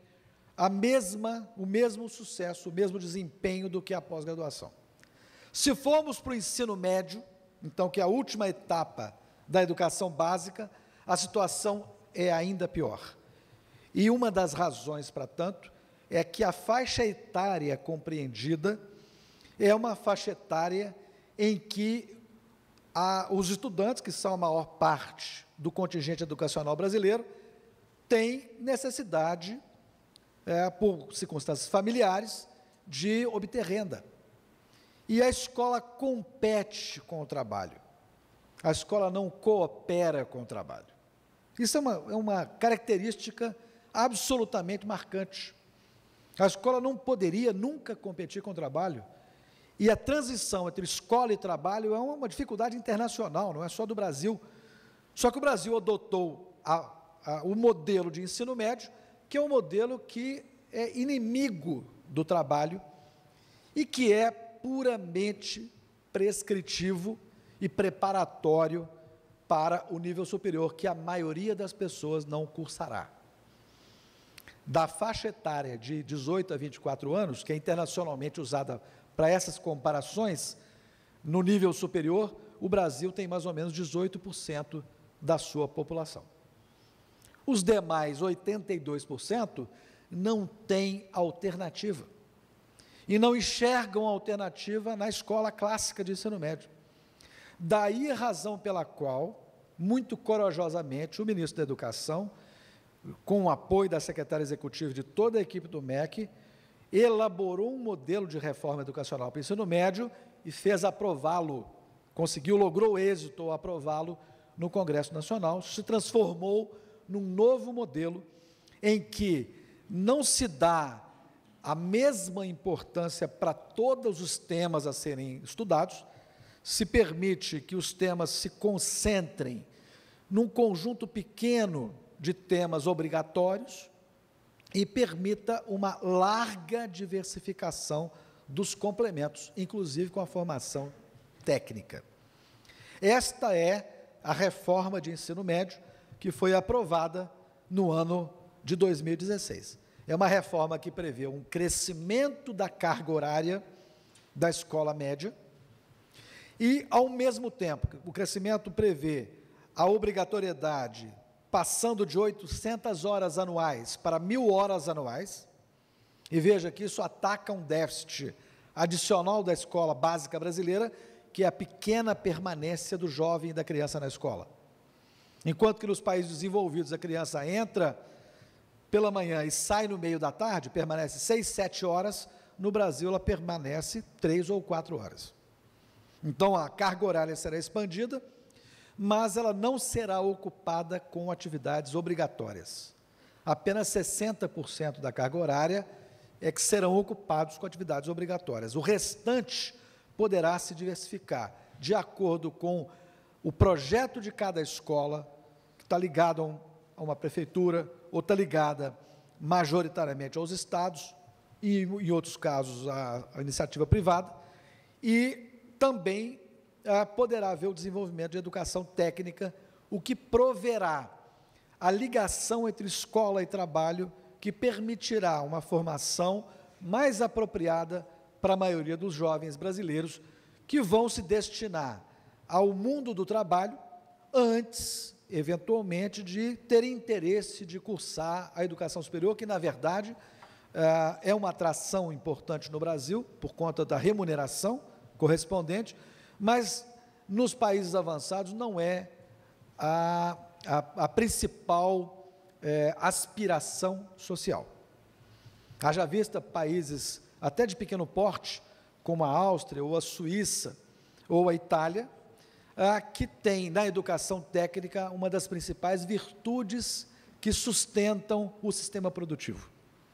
o mesmo sucesso, o mesmo desempenho do que a pós-graduação. Se formos para o ensino médio, então, que é a última etapa da educação básica, a situação é ainda pior. E uma das razões para tanto é que a faixa etária compreendida é uma faixa etária em que os estudantes, que são a maior parte do contingente educacional brasileiro, têm necessidade, por circunstâncias familiares, de obter renda. E a escola compete com o trabalho. A escola não coopera com o trabalho. Isso é uma característica absolutamente marcante. A escola não poderia nunca competir com o trabalho. E a transição entre escola e trabalho é uma dificuldade internacional, não é só do Brasil. Só que o Brasil adotou o modelo de ensino médio, que é um modelo que é inimigo do trabalho e que é puramente prescritivo e preparatório para o nível superior, que a maioria das pessoas não cursará. Da faixa etária de 18 a 24 anos, que é internacionalmente usada para essas comparações, no nível superior, o Brasil tem mais ou menos 18% da sua população. Os demais 82% não têm alternativa e não enxergam alternativa na escola clássica de ensino médio. Daí a razão pela qual, muito corajosamente, o ministro da Educação, com o apoio da secretária executiva de toda a equipe do MEC, elaborou um modelo de reforma educacional para o ensino médio e fez aprová-lo, logrou êxito ao aprová-lo no Congresso Nacional, se transformou num novo modelo em que não se dá a mesma importância para todos os temas a serem estudados, se permite que os temas se concentrem num conjunto pequeno de temas obrigatórios e permita uma larga diversificação dos complementos, inclusive com a formação técnica. Esta é a reforma de ensino médio que foi aprovada no ano de 2016. É uma reforma que prevê um crescimento da carga horária da escola média e, ao mesmo tempo, o crescimento prevê a obrigatoriedade passando de 800 horas anuais para 1.000 horas anuais, e veja que isso ataca um déficit adicional da escola básica brasileira, que é a pequena permanência do jovem e da criança na escola. Enquanto que nos países desenvolvidos a criança entra pela manhã e sai no meio da tarde, permanece 6, 7 horas, no Brasil ela permanece 3 ou 4 horas. Então a carga horária será expandida, mas ela não será ocupada com atividades obrigatórias. Apenas 60% da carga horária é que serão ocupados com atividades obrigatórias. O restante poderá se diversificar de acordo com o projeto de cada escola, que está ligado a uma prefeitura, ou está ligada majoritariamente aos estados, e em outros casos à iniciativa privada, e também poderá haver o desenvolvimento de educação técnica, o que proverá a ligação entre escola e trabalho, que permitirá uma formação mais apropriada para a maioria dos jovens brasileiros que vão se destinar ao mundo do trabalho antes, eventualmente, de ter interesse de cursar a educação superior, que, na verdade, é uma atração importante no Brasil, por conta da remuneração correspondente, mas nos países avançados não é a principal aspiração social. Haja vista países até de pequeno porte, como a Áustria, ou a Suíça, ou a Itália, que tem na educação técnica uma das principais virtudes que sustentam o sistema produtivo.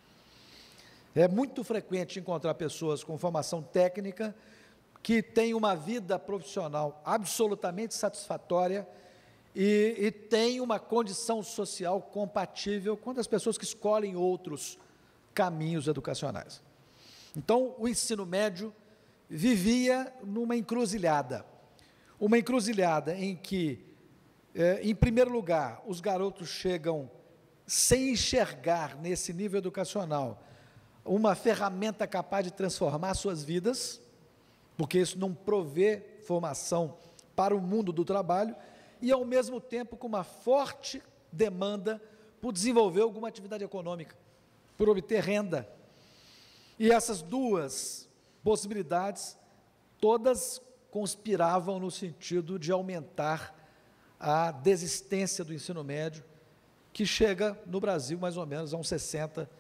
É muito frequente encontrar pessoas com formação técnica que têm uma vida profissional absolutamente satisfatória e têm uma condição social compatível com as pessoas que escolhem outros caminhos educacionais. Então, o ensino médio vivia numa encruzilhada. Uma encruzilhada em que, em primeiro lugar, os garotos chegam sem enxergar nesse nível educacional uma ferramenta capaz de transformar suas vidas, porque isso não provê formação para o mundo do trabalho, e ao mesmo tempo com uma forte demanda por desenvolver alguma atividade econômica, por obter renda. E essas duas possibilidades, todas conspiravam no sentido de aumentar a desistência do ensino médio, que chega no Brasil mais ou menos a uns 60%,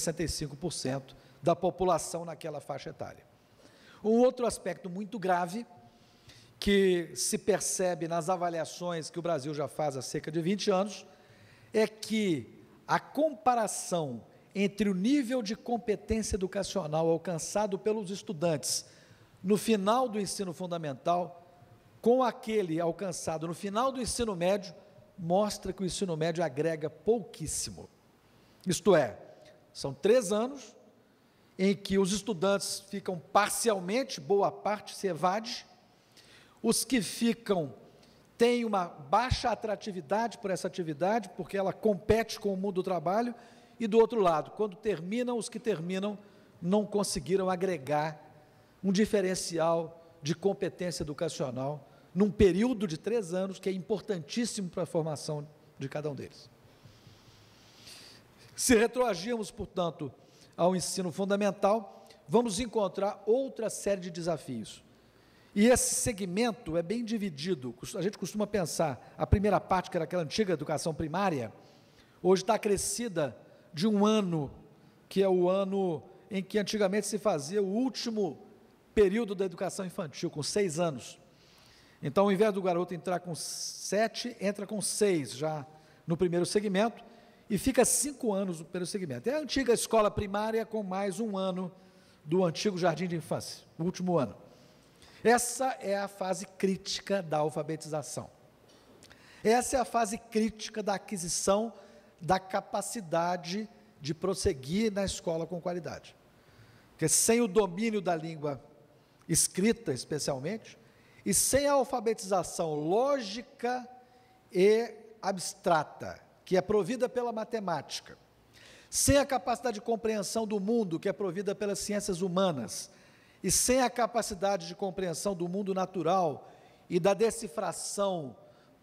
65% da população naquela faixa etária. Um outro aspecto muito grave, que se percebe nas avaliações que o Brasil já faz há cerca de 20 anos, é que a comparação entre o nível de competência educacional alcançado pelos estudantes no final do ensino fundamental com aquele alcançado no final do ensino médio, mostra que o ensino médio agrega pouquíssimo. Isto é, são 3 anos em que os estudantes ficam parcialmente, boa parte se evade, os que ficam têm uma baixa atratividade por essa atividade, porque ela compete com o mundo do trabalho, e do outro lado, quando terminam, os que terminam não conseguiram agregar um diferencial de competência educacional num período de 3 anos, que é importantíssimo para a formação de cada um deles. Se retroagirmos, portanto, ao ensino fundamental, vamos encontrar outra série de desafios. E esse segmento é bem dividido. A gente costuma pensar, a primeira parte, que era aquela antiga educação primária, hoje está acrescida de um ano, que é o ano em que antigamente se fazia o último período da educação infantil, com 6 anos. Então, ao invés do garoto entrar com 7, entra com 6 já no primeiro segmento, e fica 5 anos no primeiro segmento. É a antiga escola primária com mais 1 ano do antigo jardim de infância, o último ano. Essa é a fase crítica da alfabetização. Essa é a fase crítica da aquisição da capacidade de prosseguir na escola com qualidade. Porque sem o domínio da língua escrita, especialmente, e sem a alfabetização lógica e abstrata, que é provida pela matemática, sem a capacidade de compreensão do mundo, que é provida pelas ciências humanas, e sem a capacidade de compreensão do mundo natural e da decifração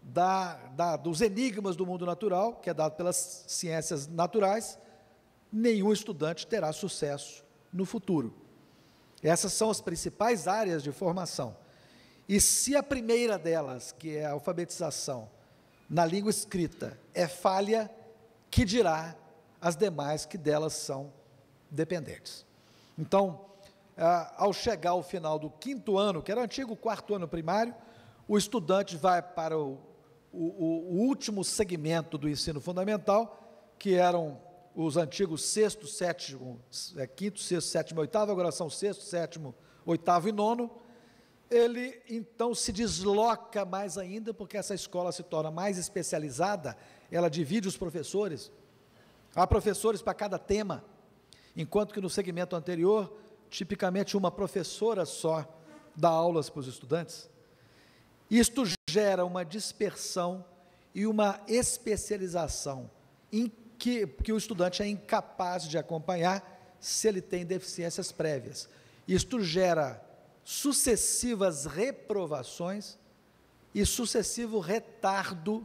dos enigmas do mundo natural, que é dado pelas ciências naturais, nenhum estudante terá sucesso no futuro. Essas são as principais áreas de formação. E se a primeira delas, que é a alfabetização na língua escrita, é falha, que dirá as demais que delas são dependentes. Então, ao chegar ao final do 5º ano, que era o antigo 4º ano primário, o estudante vai para o último segmento do ensino fundamental, que eram os antigos 6º, 7º, 5º, 6º, 7º, 8º, agora são 6º, 7º, 8º e 9º, ele então se desloca mais ainda, porque essa escola se torna mais especializada, ela divide os professores, há professores para cada tema, enquanto que no segmento anterior, tipicamente uma professora só dá aulas para os estudantes. Isto gera uma dispersão e uma especialização em que o estudante é incapaz de acompanhar se ele tem deficiências prévias. Isto gera sucessivas reprovações e sucessivo retardo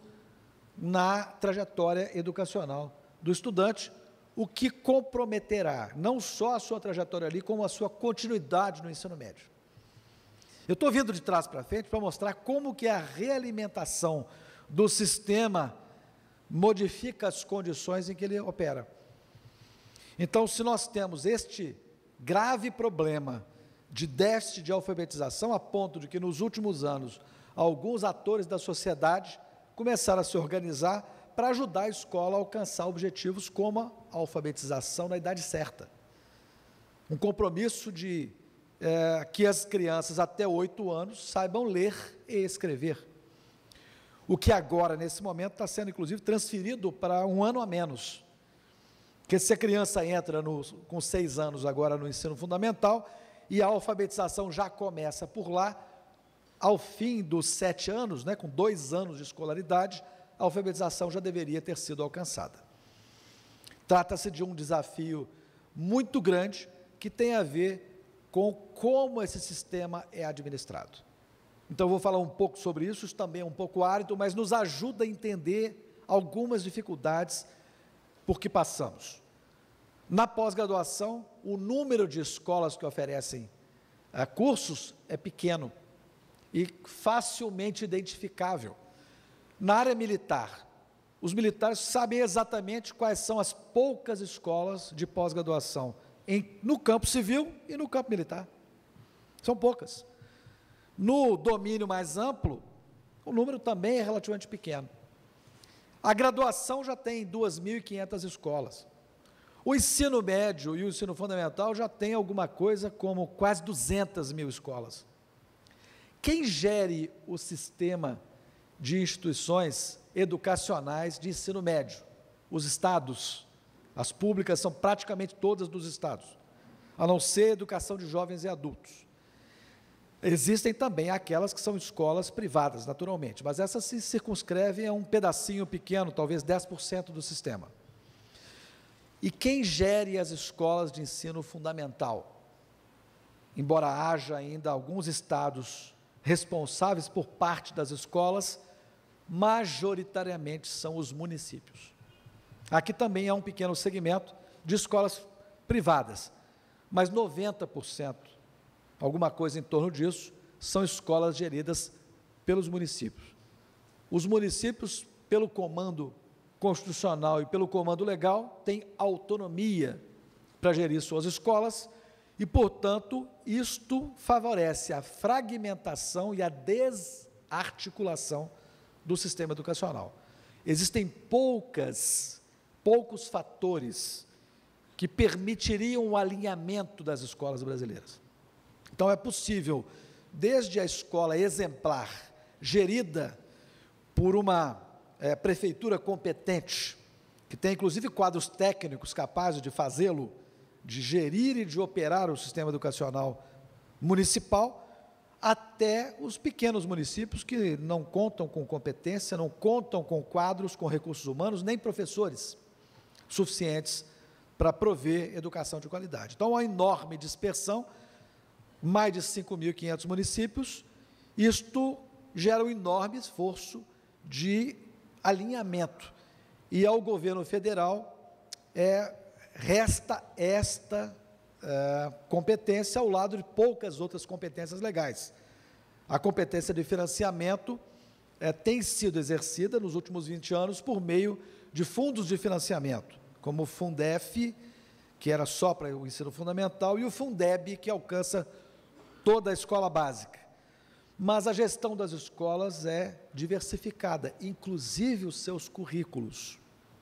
na trajetória educacional do estudante, o que comprometerá não só a sua trajetória ali, como a sua continuidade no ensino médio. Eu estou vindo de trás para frente para mostrar como que a realimentação do sistema modifica as condições em que ele opera. Então, se nós temos este grave problema de déficit de alfabetização, a ponto de que nos últimos anos alguns atores da sociedade começaram a se organizar para ajudar a escola a alcançar objetivos como a alfabetização na idade certa. Um compromisso de que as crianças até 8 anos saibam ler e escrever. O que agora, nesse momento, está sendo, inclusive, transferido para 1 ano a menos. Porque se a criança entra com 6 anos agora no ensino fundamental, e a alfabetização já começa por lá, ao fim dos 7 anos, com 2 anos de escolaridade, a alfabetização já deveria ter sido alcançada. Trata-se de um desafio muito grande, que tem a ver com como esse sistema é administrado. Então, eu vou falar um pouco sobre isso, isso também é um pouco árido, mas nos ajuda a entender algumas dificuldades por que passamos. Na pós-graduação, o número de escolas que oferecem cursos é pequeno e facilmente identificável. Na área militar, os militares sabem exatamente quais são as poucas escolas de pós-graduação no campo civil e no campo militar. São poucas. No domínio mais amplo, o número também é relativamente pequeno. A graduação já tem 2.500 escolas. O ensino médio e o ensino fundamental já tem alguma coisa como quase 200.000 escolas. Quem gere o sistema de instituições educacionais de ensino médio? Os estados. As públicas são praticamente todas dos estados, a não ser educação de jovens e adultos. Existem também aquelas que são escolas privadas, naturalmente, mas essas se circunscrevem a um pedacinho pequeno, talvez 10% do sistema. E quem gere as escolas de ensino fundamental? Embora haja ainda alguns estados responsáveis por parte das escolas, majoritariamente são os municípios. Aqui também há um pequeno segmento de escolas privadas, mas 90%, alguma coisa em torno disso, são escolas geridas pelos municípios. Os municípios, pelo comando constitucional e pelo comando legal, têm autonomia para gerir suas escolas e, portanto, isto favorece a fragmentação e a desarticulação do sistema educacional. Existem poucos fatores que permitiriam o alinhamento das escolas brasileiras. Então, é possível, desde a escola exemplar, gerida por uma prefeitura competente, que tem inclusive quadros técnicos capazes de fazê-lo, de gerir e de operar o sistema educacional municipal, até os pequenos municípios que não contam com competência, não contam com quadros, com recursos humanos, nem professores suficientes para prover educação de qualidade. Então, há uma enorme dispersão, mais de 5.500 municípios, isto gera um enorme esforço de alinhamento, e ao governo federal resta esta competência ao lado de poucas outras competências legais. A competência de financiamento tem sido exercida nos últimos 20 anos por meio de fundos de financiamento, como o Fundef, que era só para o ensino fundamental, e o Fundeb, que alcança toda a escola básica. Mas a gestão das escolas é diversificada, inclusive os seus currículos.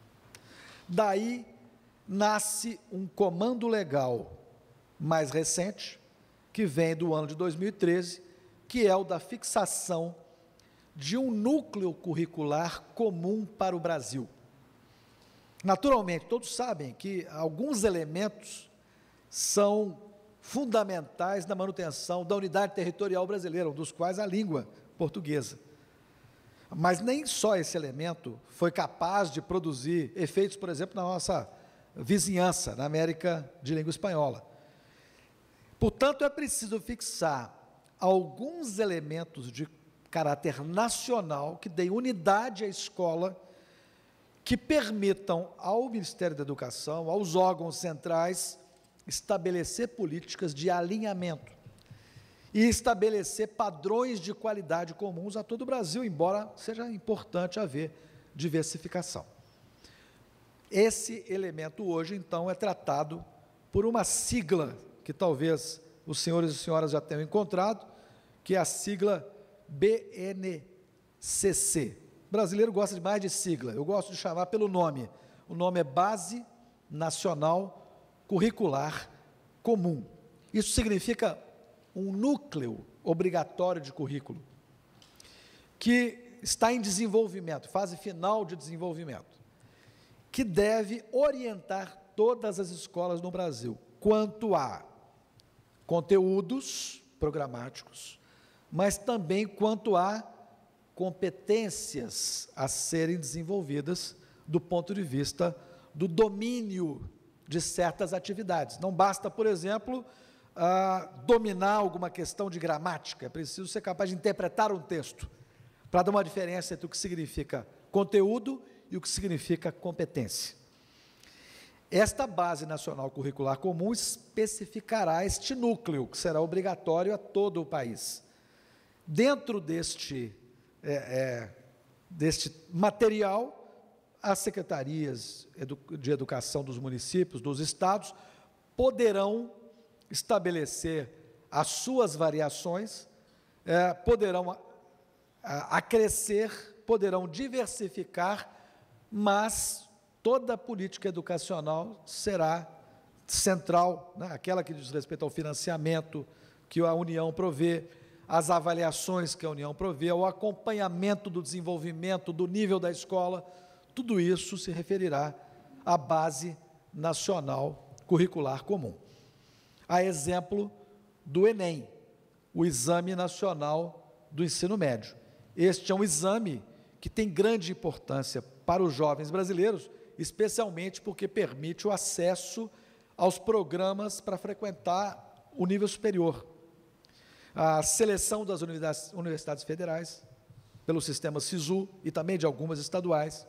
Daí nasce um comando legal mais recente, que vem do ano de 2013, que é o da fixação de um núcleo curricular comum para o Brasil. Naturalmente, todos sabem que alguns elementos são fundamentais na manutenção da unidade territorial brasileira, um dos quais a língua portuguesa. Mas nem só esse elemento foi capaz de produzir efeitos, por exemplo, na nossa vizinhança, na América de língua espanhola. Portanto, é preciso fixar alguns elementos de caráter nacional que deem unidade à escola, que permitam ao Ministério da Educação, aos órgãos centrais, estabelecer políticas de alinhamento e estabelecer padrões de qualidade comuns a todo o Brasil, embora seja importante haver diversificação. Esse elemento hoje, então, é tratado por uma sigla que talvez os senhores e senhoras já tenham encontrado, que é a sigla BNCC. O brasileiro gosta demais de sigla, eu gosto de chamar pelo nome. O nome é Base Nacional Curricular Comum. Isso significa um núcleo obrigatório de currículo, que está em desenvolvimento, fase final de desenvolvimento, que deve orientar todas as escolas no Brasil, quanto a conteúdos programáticos, mas também quanto a competências a serem desenvolvidas do ponto de vista do domínio de certas atividades. Não basta, por exemplo, dominar alguma questão de gramática, é preciso ser capaz de interpretar um texto, para dar uma diferença entre o que significa conteúdo e o que significa competência. Esta Base Nacional Curricular Comum especificará este núcleo, que será obrigatório a todo o país. Dentro deste material, as secretarias de educação dos municípios, dos estados, poderão estabelecer as suas variações, poderão acrescer, poderão diversificar, mas toda a política educacional será central, né? Aquela que diz respeito ao financiamento que a União provê, as avaliações que a União provê, o acompanhamento do desenvolvimento, do nível da escola, tudo isso se referirá à Base Nacional Curricular Comum. A exemplo do Enem, o Exame Nacional do Ensino Médio. Este é um exame que tem grande importância para os jovens brasileiros, especialmente porque permite o acesso aos programas para frequentar o nível superior. A seleção das universidades federais, pelo sistema SISU e também de algumas estaduais,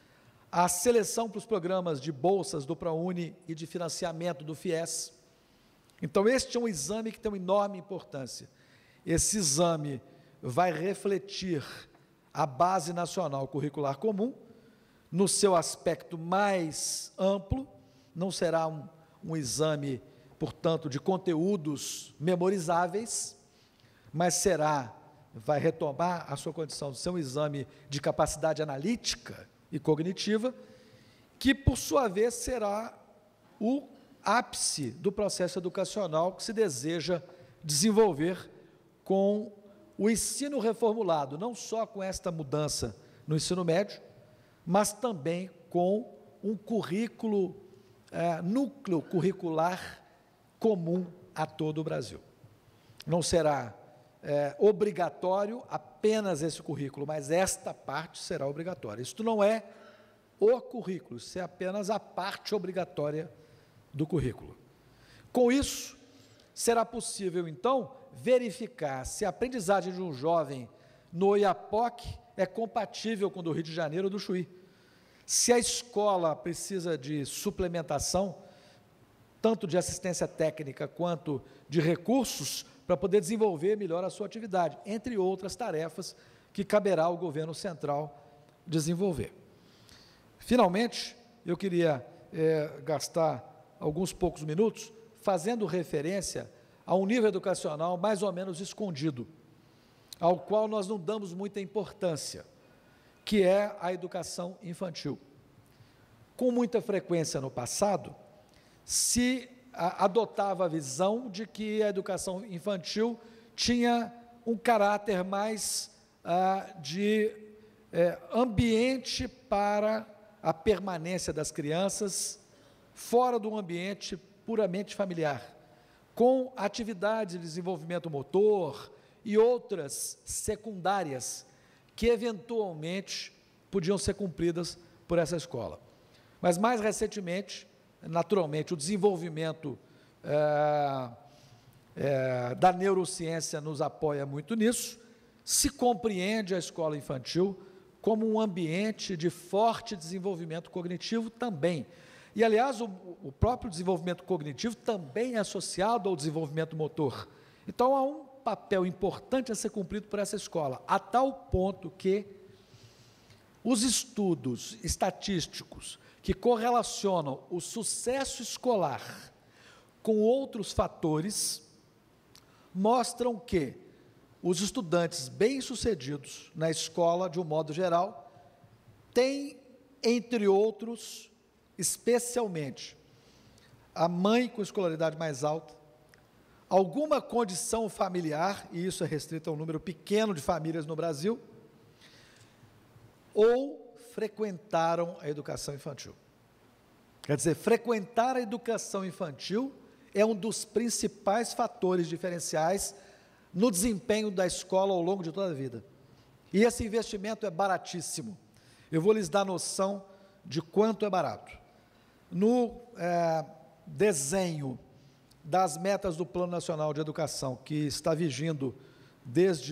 a seleção para os programas de bolsas do ProUni e de financiamento do FIES. Então, este é um exame que tem uma enorme importância. Esse exame vai refletir a Base Nacional Curricular Comum no seu aspecto mais amplo, não será um exame, portanto, de conteúdos memorizáveis, mas vai retomar a sua condição de ser um exame de capacidade analítica e cognitiva, que, por sua vez, será o ápice do processo educacional que se deseja desenvolver com o ensino reformulado, não só com esta mudança no ensino médio, mas também com um currículo, núcleo curricular comum a todo o Brasil. Não será obrigatório apenas esse currículo, mas esta parte será obrigatória. Isto não é o currículo, isso é apenas a parte obrigatória do currículo. Com isso, será possível, então, verificar se a aprendizagem de um jovem no Oiapoque é compatível com o do Rio de Janeiro ou do Chuí. Se a escola precisa de suplementação, tanto de assistência técnica quanto de recursos, para poder desenvolver melhor a sua atividade, entre outras tarefas que caberá ao governo central desenvolver. Finalmente, eu queria gastar alguns poucos minutos fazendo referência a um nível educacional mais ou menos escondido, ao qual nós não damos muita importância, que é a educação infantil. Com muita frequência no passado, se adotava a visão de que a educação infantil tinha um caráter mais de ambiente para a permanência das crianças fora do ambiente puramente familiar, com atividades de desenvolvimento motor e outras secundárias que eventualmente podiam ser cumpridas por essa escola. Mas mais recentemente, naturalmente, o desenvolvimento da neurociência nos apoia muito nisso. Se compreende a escola infantil como um ambiente de forte desenvolvimento cognitivo também. E, aliás, o próprio desenvolvimento cognitivo também é associado ao desenvolvimento motor. Então, há um papel importante a ser cumprido por essa escola, a tal ponto que os estudos estatísticos que correlacionam o sucesso escolar com outros fatores mostram que os estudantes bem-sucedidos na escola, de um modo geral, têm, entre outros, especialmente, a mãe com escolaridade mais alta, alguma condição familiar, e isso é restrito a um número pequeno de famílias no Brasil, ou frequentaram a educação infantil. Quer dizer, frequentar a educação infantil é um dos principais fatores diferenciais no desempenho da escola ao longo de toda a vida. E esse investimento é baratíssimo. Eu vou lhes dar noção de quanto é barato. No desenho das metas do Plano Nacional de Educação, que está vigindo desde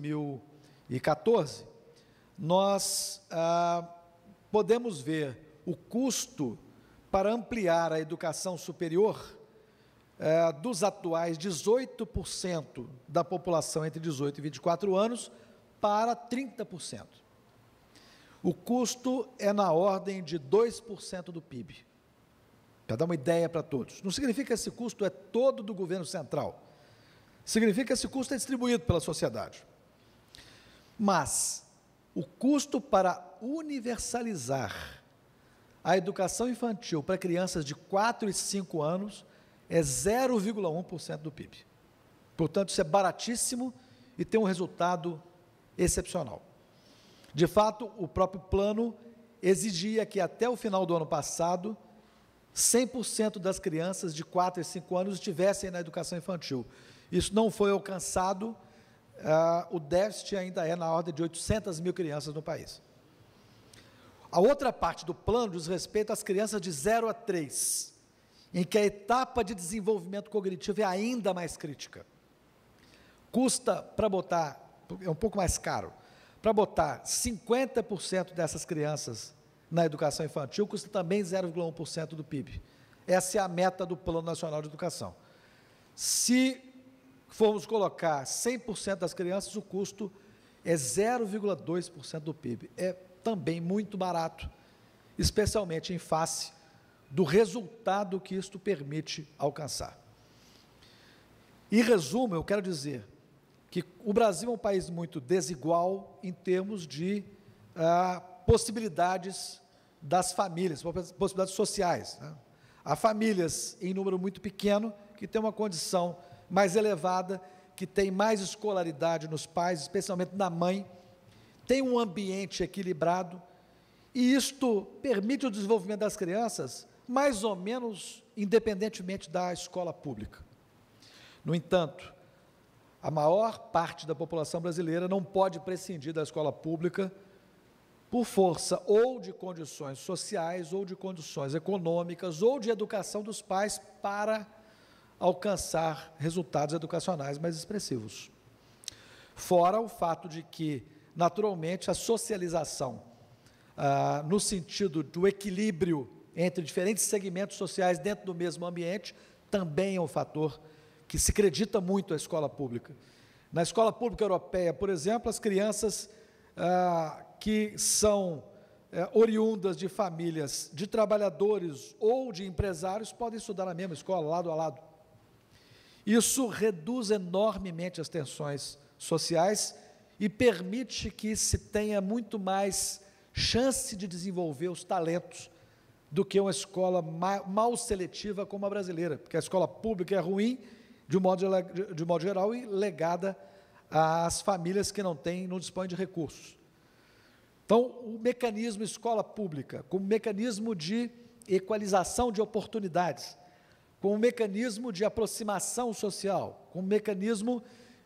2014, nós podemos ver o custo para ampliar a educação superior dos atuais 18% da população entre 18 e 24 anos para 30%. O custo é na ordem de 2% do PIB. Para dar uma ideia para todos. Não significa que esse custo é todo do governo central. Significa que esse custo é distribuído pela sociedade. Mas o custo para universalizar a educação infantil para crianças de 4 e 5 anos é 0,1% do PIB. Portanto, isso é baratíssimo e tem um resultado excepcional. De fato, o próprio plano exigia que até o final do ano passado 100% das crianças de 4 e 5 anos estivessem na educação infantil. Isso não foi alcançado, o déficit ainda é na ordem de 800 mil crianças no país. A outra parte do plano diz respeito às crianças de 0 a 3, em que a etapa de desenvolvimento cognitivo é ainda mais crítica. Custa, para botar, é um pouco mais caro, para botar 50% dessas crianças na educação infantil, custa também 0,1% do PIB. Essa é a meta do Plano Nacional de Educação. Se formos colocar 100% das crianças, o custo é 0,2% do PIB. É também muito barato, especialmente em face do resultado que isto permite alcançar. Em resumo, eu quero dizer que o Brasil é um país muito desigual em termos de possibilidades das famílias, possibilidades sociais. Há famílias em número muito pequeno que têm uma condição mais elevada, que tem mais escolaridade nos pais, especialmente na mãe, tem um ambiente equilibrado, e isto permite o desenvolvimento das crianças, mais ou menos independentemente da escola pública. No entanto, a maior parte da população brasileira não pode prescindir da escola pública por força ou de condições sociais, ou de condições econômicas, ou de educação dos pais para alcançar resultados educacionais mais expressivos. Fora o fato de que, naturalmente, a socialização, no sentido do equilíbrio entre diferentes segmentos sociais dentro do mesmo ambiente, também é um fator que se acredita muito à escola pública. Na escola pública europeia, por exemplo, as crianças que são oriundas de famílias de trabalhadores ou de empresários podem estudar na mesma escola, lado a lado. Isso reduz enormemente as tensões sociais e permite que se tenha muito mais chance de desenvolver os talentos do que uma escola mal seletiva como a brasileira, porque a escola pública é ruim, de modo geral, e legada às famílias que não dispõem de recursos. Então, o mecanismo escola pública, como mecanismo de equalização de oportunidades, como mecanismo de aproximação social, como mecanismo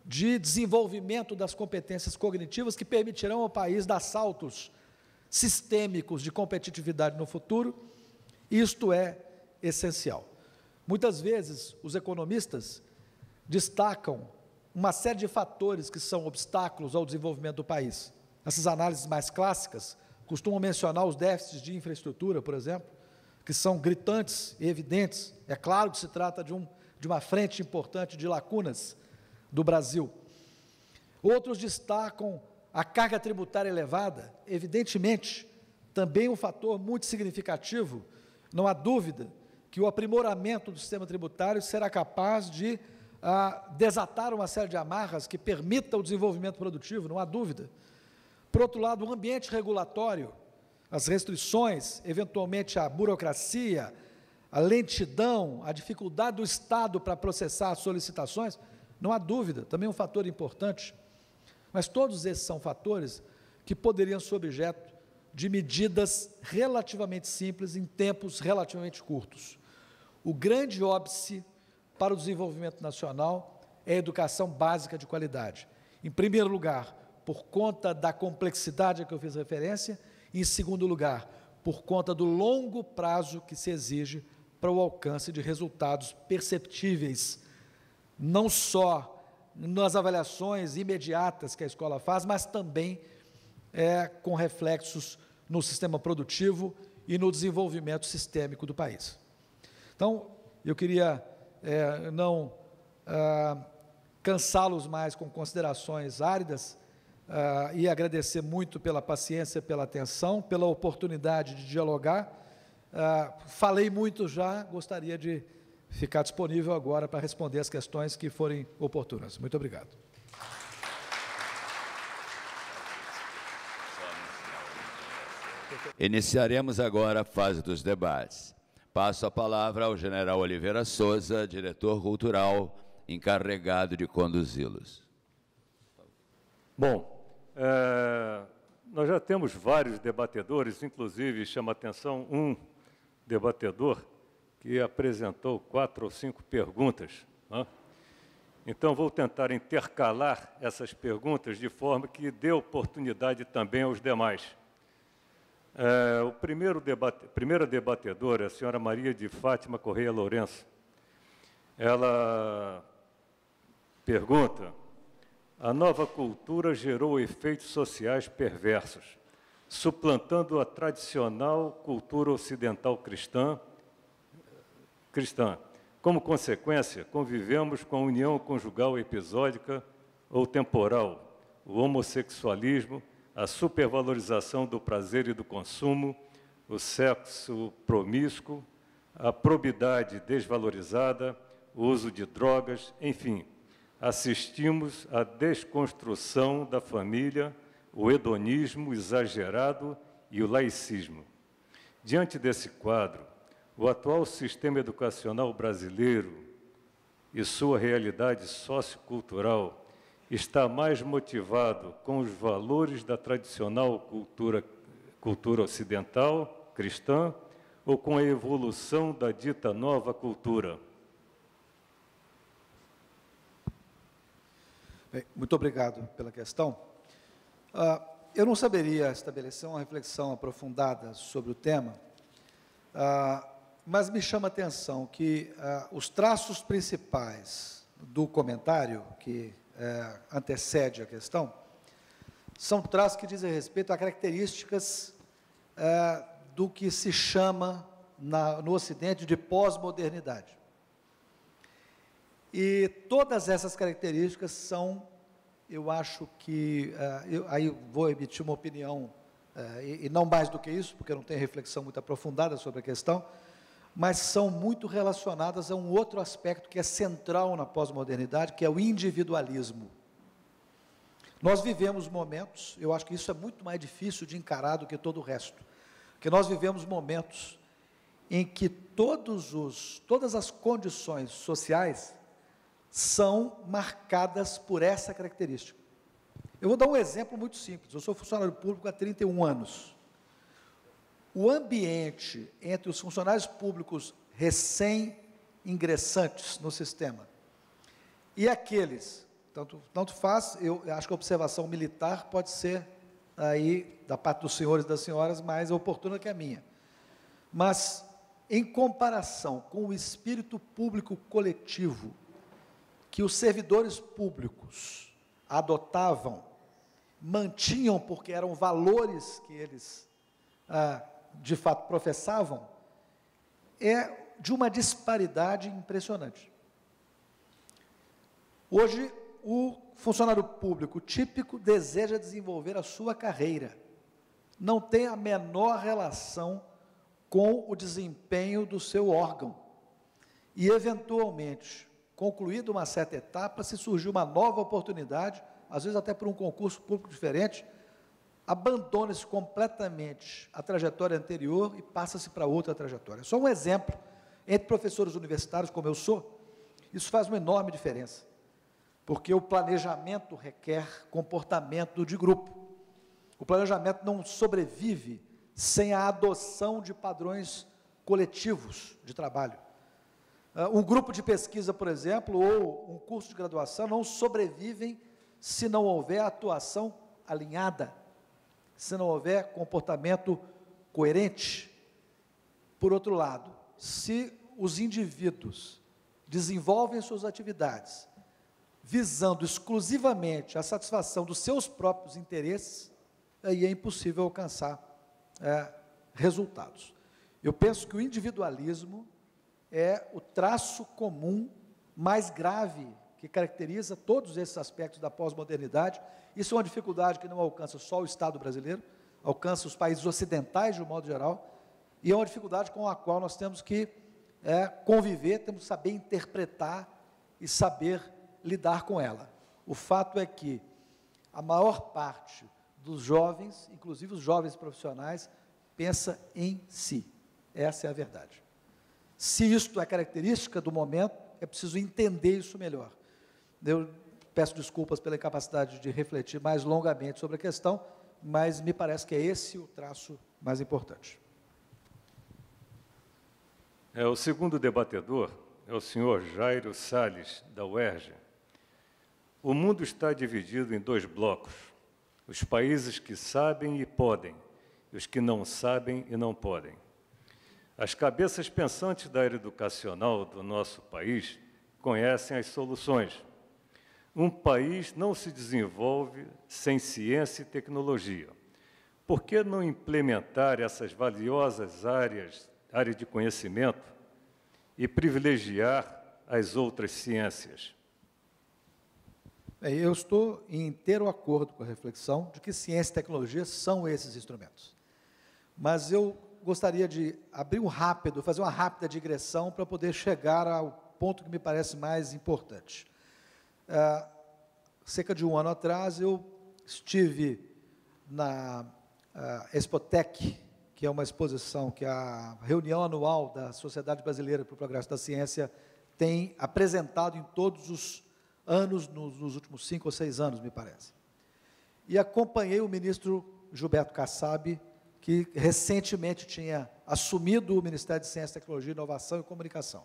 de desenvolvimento das competências cognitivas que permitirão ao país dar saltos sistêmicos de competitividade no futuro. Isto é essencial. Muitas vezes, os economistas destacam uma série de fatores que são obstáculos ao desenvolvimento do país. Essas análises mais clássicas costumam mencionar os déficits de infraestrutura, por exemplo, que são gritantes e evidentes. É claro que se trata de uma frente importante de lacunas do Brasil. Outros destacam a carga tributária elevada, evidentemente, também um fator muito significativo. Não há dúvida que o aprimoramento do sistema tributário será capaz de desatar uma série de amarras que permita o desenvolvimento produtivo, não há dúvida. Por outro lado, o ambiente regulatório, as restrições, eventualmente a burocracia, a lentidão, a dificuldade do Estado para processar as solicitações, não há dúvida, também é um fator importante. Mas todos esses são fatores que poderiam ser objeto de medidas relativamente simples em tempos relativamente curtos. O grande óbice para o desenvolvimento nacional é a educação básica de qualidade. Em primeiro lugar, por conta da complexidade a que eu fiz referência, e, em segundo lugar, por conta do longo prazo que se exige para o alcance de resultados perceptíveis, não só nas avaliações imediatas que a escola faz, mas também com reflexos no sistema produtivo e no desenvolvimento sistêmico do país. Então, eu queria não cansá-los mais com considerações áridas e agradecer muito pela paciência, pela atenção, pela oportunidade de dialogar. Falei muito já, gostaria de ficar disponível agora para responder as questões que forem oportunas. Muito obrigado. Iniciaremos agora a fase dos debates. Passo a palavra ao general Oliveira Souza, diretor cultural, encarregado de conduzi-los. Bom, nós já temos vários debatedores, inclusive chama atenção um debatedor que apresentou 4 ou 5 perguntas, né? Então, vou tentar intercalar essas perguntas de forma que dê oportunidade também aos demais. Primeira debatedora é a senhora Maria de Fátima Correia Lourenço. Ela pergunta: a nova cultura gerou efeitos sociais perversos, suplantando a tradicional cultura ocidental cristã. Como consequência, convivemos com a união conjugal episódica ou temporal, o homossexualismo, a supervalorização do prazer e do consumo, o sexo promíscuo, a probidade desvalorizada, o uso de drogas, enfim, assistimos à desconstrução da família, o hedonismo exagerado e o laicismo. Diante desse quadro, o atual sistema educacional brasileiro e sua realidade sociocultural está mais motivado com os valores da tradicional cultura ocidental, cristã, ou com a evolução da dita nova cultura? Bem, muito obrigado pela questão. Eu não saberia estabelecer uma reflexão aprofundada sobre o tema, mas me chama a atenção que os traços principais do comentário que antecede a questão são traços que dizem respeito a características do que se chama no Ocidente de pós-modernidade. E todas essas características são, eu acho que, aí vou emitir uma opinião, e não mais do que isso, porque eu não tenho reflexão muito aprofundada sobre a questão, mas são muito relacionadas a um outro aspecto que é central na pós-modernidade, que é o individualismo. Nós vivemos momentos, eu acho que isso é muito mais difícil de encarar do que todo o resto, porque nós vivemos momentos em que todas as condições sociais são marcadas por essa característica. Eu vou dar um exemplo muito simples. Eu sou funcionário público há 31 anos. O ambiente entre os funcionários públicos recém-ingressantes no sistema e aqueles tanto faz. Eu acho que a observação militar pode ser, aí, da parte dos senhores e das senhoras, mais oportuna que a minha. Mas, em comparação com o espírito público coletivo que os servidores públicos adotavam, mantinham porque eram valores que eles, de fato, professavam, é de uma disparidade impressionante. Hoje, o funcionário público típico deseja desenvolver a sua carreira, não tem a menor relação com o desempenho do seu órgão. E, eventualmente, concluída uma certa etapa, se surgiu uma nova oportunidade, às vezes até por um concurso público diferente, abandona-se completamente a trajetória anterior e passa-se para outra trajetória. Só um exemplo, entre professores universitários, como eu sou, isso faz uma enorme diferença, porque o planejamento requer comportamento de grupo. O planejamento não sobrevive sem a adoção de padrões coletivos de trabalho. Um grupo de pesquisa, por exemplo, ou um curso de graduação não sobrevivem se não houver atuação alinhada, se não houver comportamento coerente. Por outro lado, se os indivíduos desenvolvem suas atividades visando exclusivamente a satisfação dos seus próprios interesses, aí é impossível alcançar resultados. Eu penso que o individualismo é o traço comum mais grave que caracteriza todos esses aspectos da pós-modernidade. Isso é uma dificuldade que não alcança só o Estado brasileiro, alcança os países ocidentais de um modo geral, e é uma dificuldade com a qual nós temos que conviver, temos que saber interpretar e saber lidar com ela. O fato é que a maior parte dos jovens, inclusive os jovens profissionais, pensa em si. Essa é a verdade. Se isto é característica do momento, é preciso entender isso melhor. Eu peço desculpas pela incapacidade de refletir mais longamente sobre a questão, mas me parece que é esse o traço mais importante. O segundo debatedor é o senhor Jairo Salles, da UERJ. O mundo está dividido em dois blocos: os países que sabem e podem, e os que não sabem e não podem. As cabeças pensantes da área educacional do nosso país conhecem as soluções. Um país não se desenvolve sem ciência e tecnologia. Por que não implementar essas valiosas áreas de conhecimento e privilegiar as outras ciências? Eu estou em inteiro acordo com a reflexão de que ciência e tecnologia são esses instrumentos. Mas eu gostaria de fazer uma rápida digressão para poder chegar ao ponto que me parece mais importante. Cerca de um ano atrás, eu estive na Expotec, que é uma exposição que a reunião anual da Sociedade Brasileira para o Progresso da Ciência tem apresentado em todos os anos, nos últimos 5 ou 6 anos, me parece. E acompanhei o ministro Gilberto Kassab, que recentemente tinha assumido o Ministério de Ciência, Tecnologia, Inovação e Comunicação.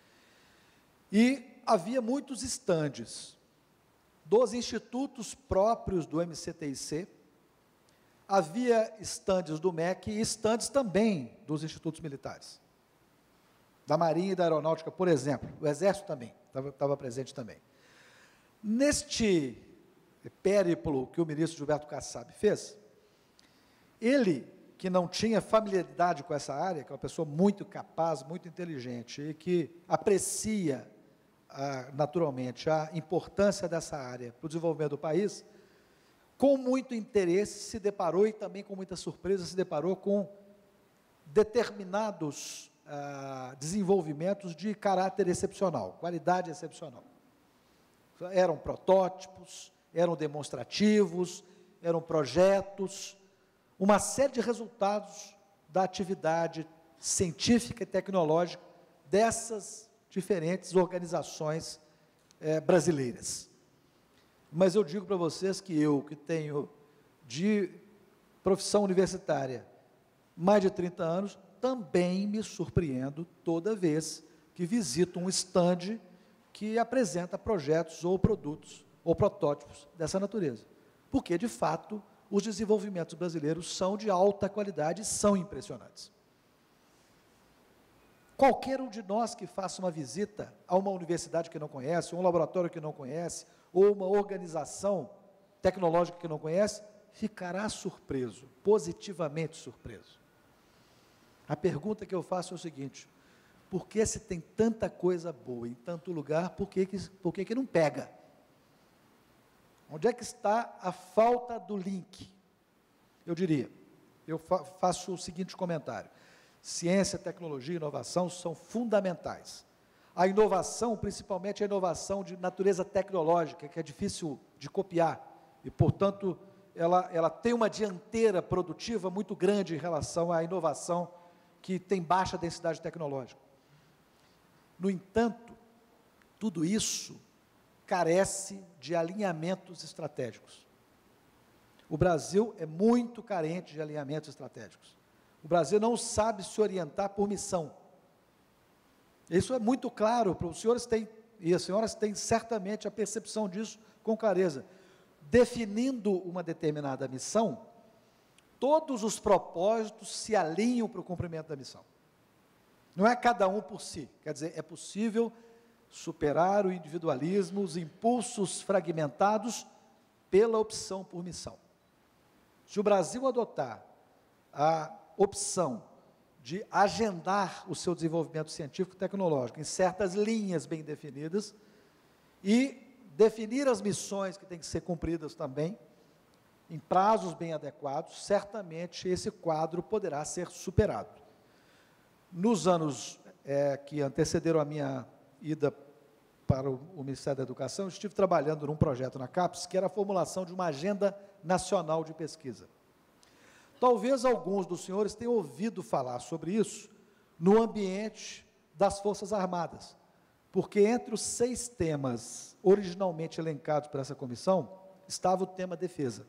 E havia muitos estandes dos institutos próprios do MCTIC, havia estandes do MEC e estandes também dos institutos militares, da Marinha e da Aeronáutica, por exemplo. O Exército também, estava presente também. Neste périplo que o ministro Gilberto Kassab fez, ele, que não tinha familiaridade com essa área, que é uma pessoa muito capaz, muito inteligente, e que aprecia, naturalmente, a importância dessa área para o desenvolvimento do país, com muito interesse se deparou, e também com muita surpresa, se deparou com determinados desenvolvimentos de caráter excepcional, qualidade excepcional. Eram protótipos, eram demonstrativos, eram projetos, uma série de resultados da atividade científica e tecnológica dessas diferentes organizações brasileiras. Mas eu digo para vocês que eu, que tenho de profissão universitária mais de 30 anos, também me surpreendo toda vez que visito um estande que apresenta projetos ou produtos ou protótipos dessa natureza, porque, de fato, os desenvolvimentos brasileiros são de alta qualidade e são impressionantes. Qualquer um de nós que faça uma visita a uma universidade que não conhece, ou um laboratório que não conhece, ou uma organização tecnológica que não conhece, ficará surpreso, positivamente surpreso. A pergunta que eu faço é o seguinte: por que se tem tanta coisa boa em tanto lugar, por que não pega? Onde é que está a falta do link? Eu diria, eu faço o seguinte comentário: ciência, tecnologia e inovação são fundamentais. A inovação, principalmente a inovação de natureza tecnológica, que é difícil de copiar, e, portanto, ela tem uma dianteira produtiva muito grande em relação à inovação que tem baixa densidade tecnológica. No entanto, tudo isso carece de alinhamentos estratégicos. O Brasil é muito carente de alinhamentos estratégicos. O Brasil não sabe se orientar por missão. Isso é muito claro, os senhores têm, e as senhoras têm certamente a percepção disso com clareza. Definindo uma determinada missão, todos os propósitos se alinham para o cumprimento da missão. Não é cada um por si, quer dizer, é possível superar o individualismo, os impulsos fragmentados pela opção por missão. Se o Brasil adotar a opção de agendar o seu desenvolvimento científico e tecnológico em certas linhas bem definidas e definir as missões que têm que ser cumpridas também, em prazos bem adequados, certamente esse quadro poderá ser superado. Nos anos que antecederam a minha ida para o Ministério da Educação, eu estive trabalhando num projeto na CAPES, que era a formulação de uma agenda nacional de pesquisa. Talvez alguns dos senhores tenham ouvido falar sobre isso no ambiente das Forças Armadas, porque entre os 6 temas originalmente elencados por essa comissão, estava o tema defesa.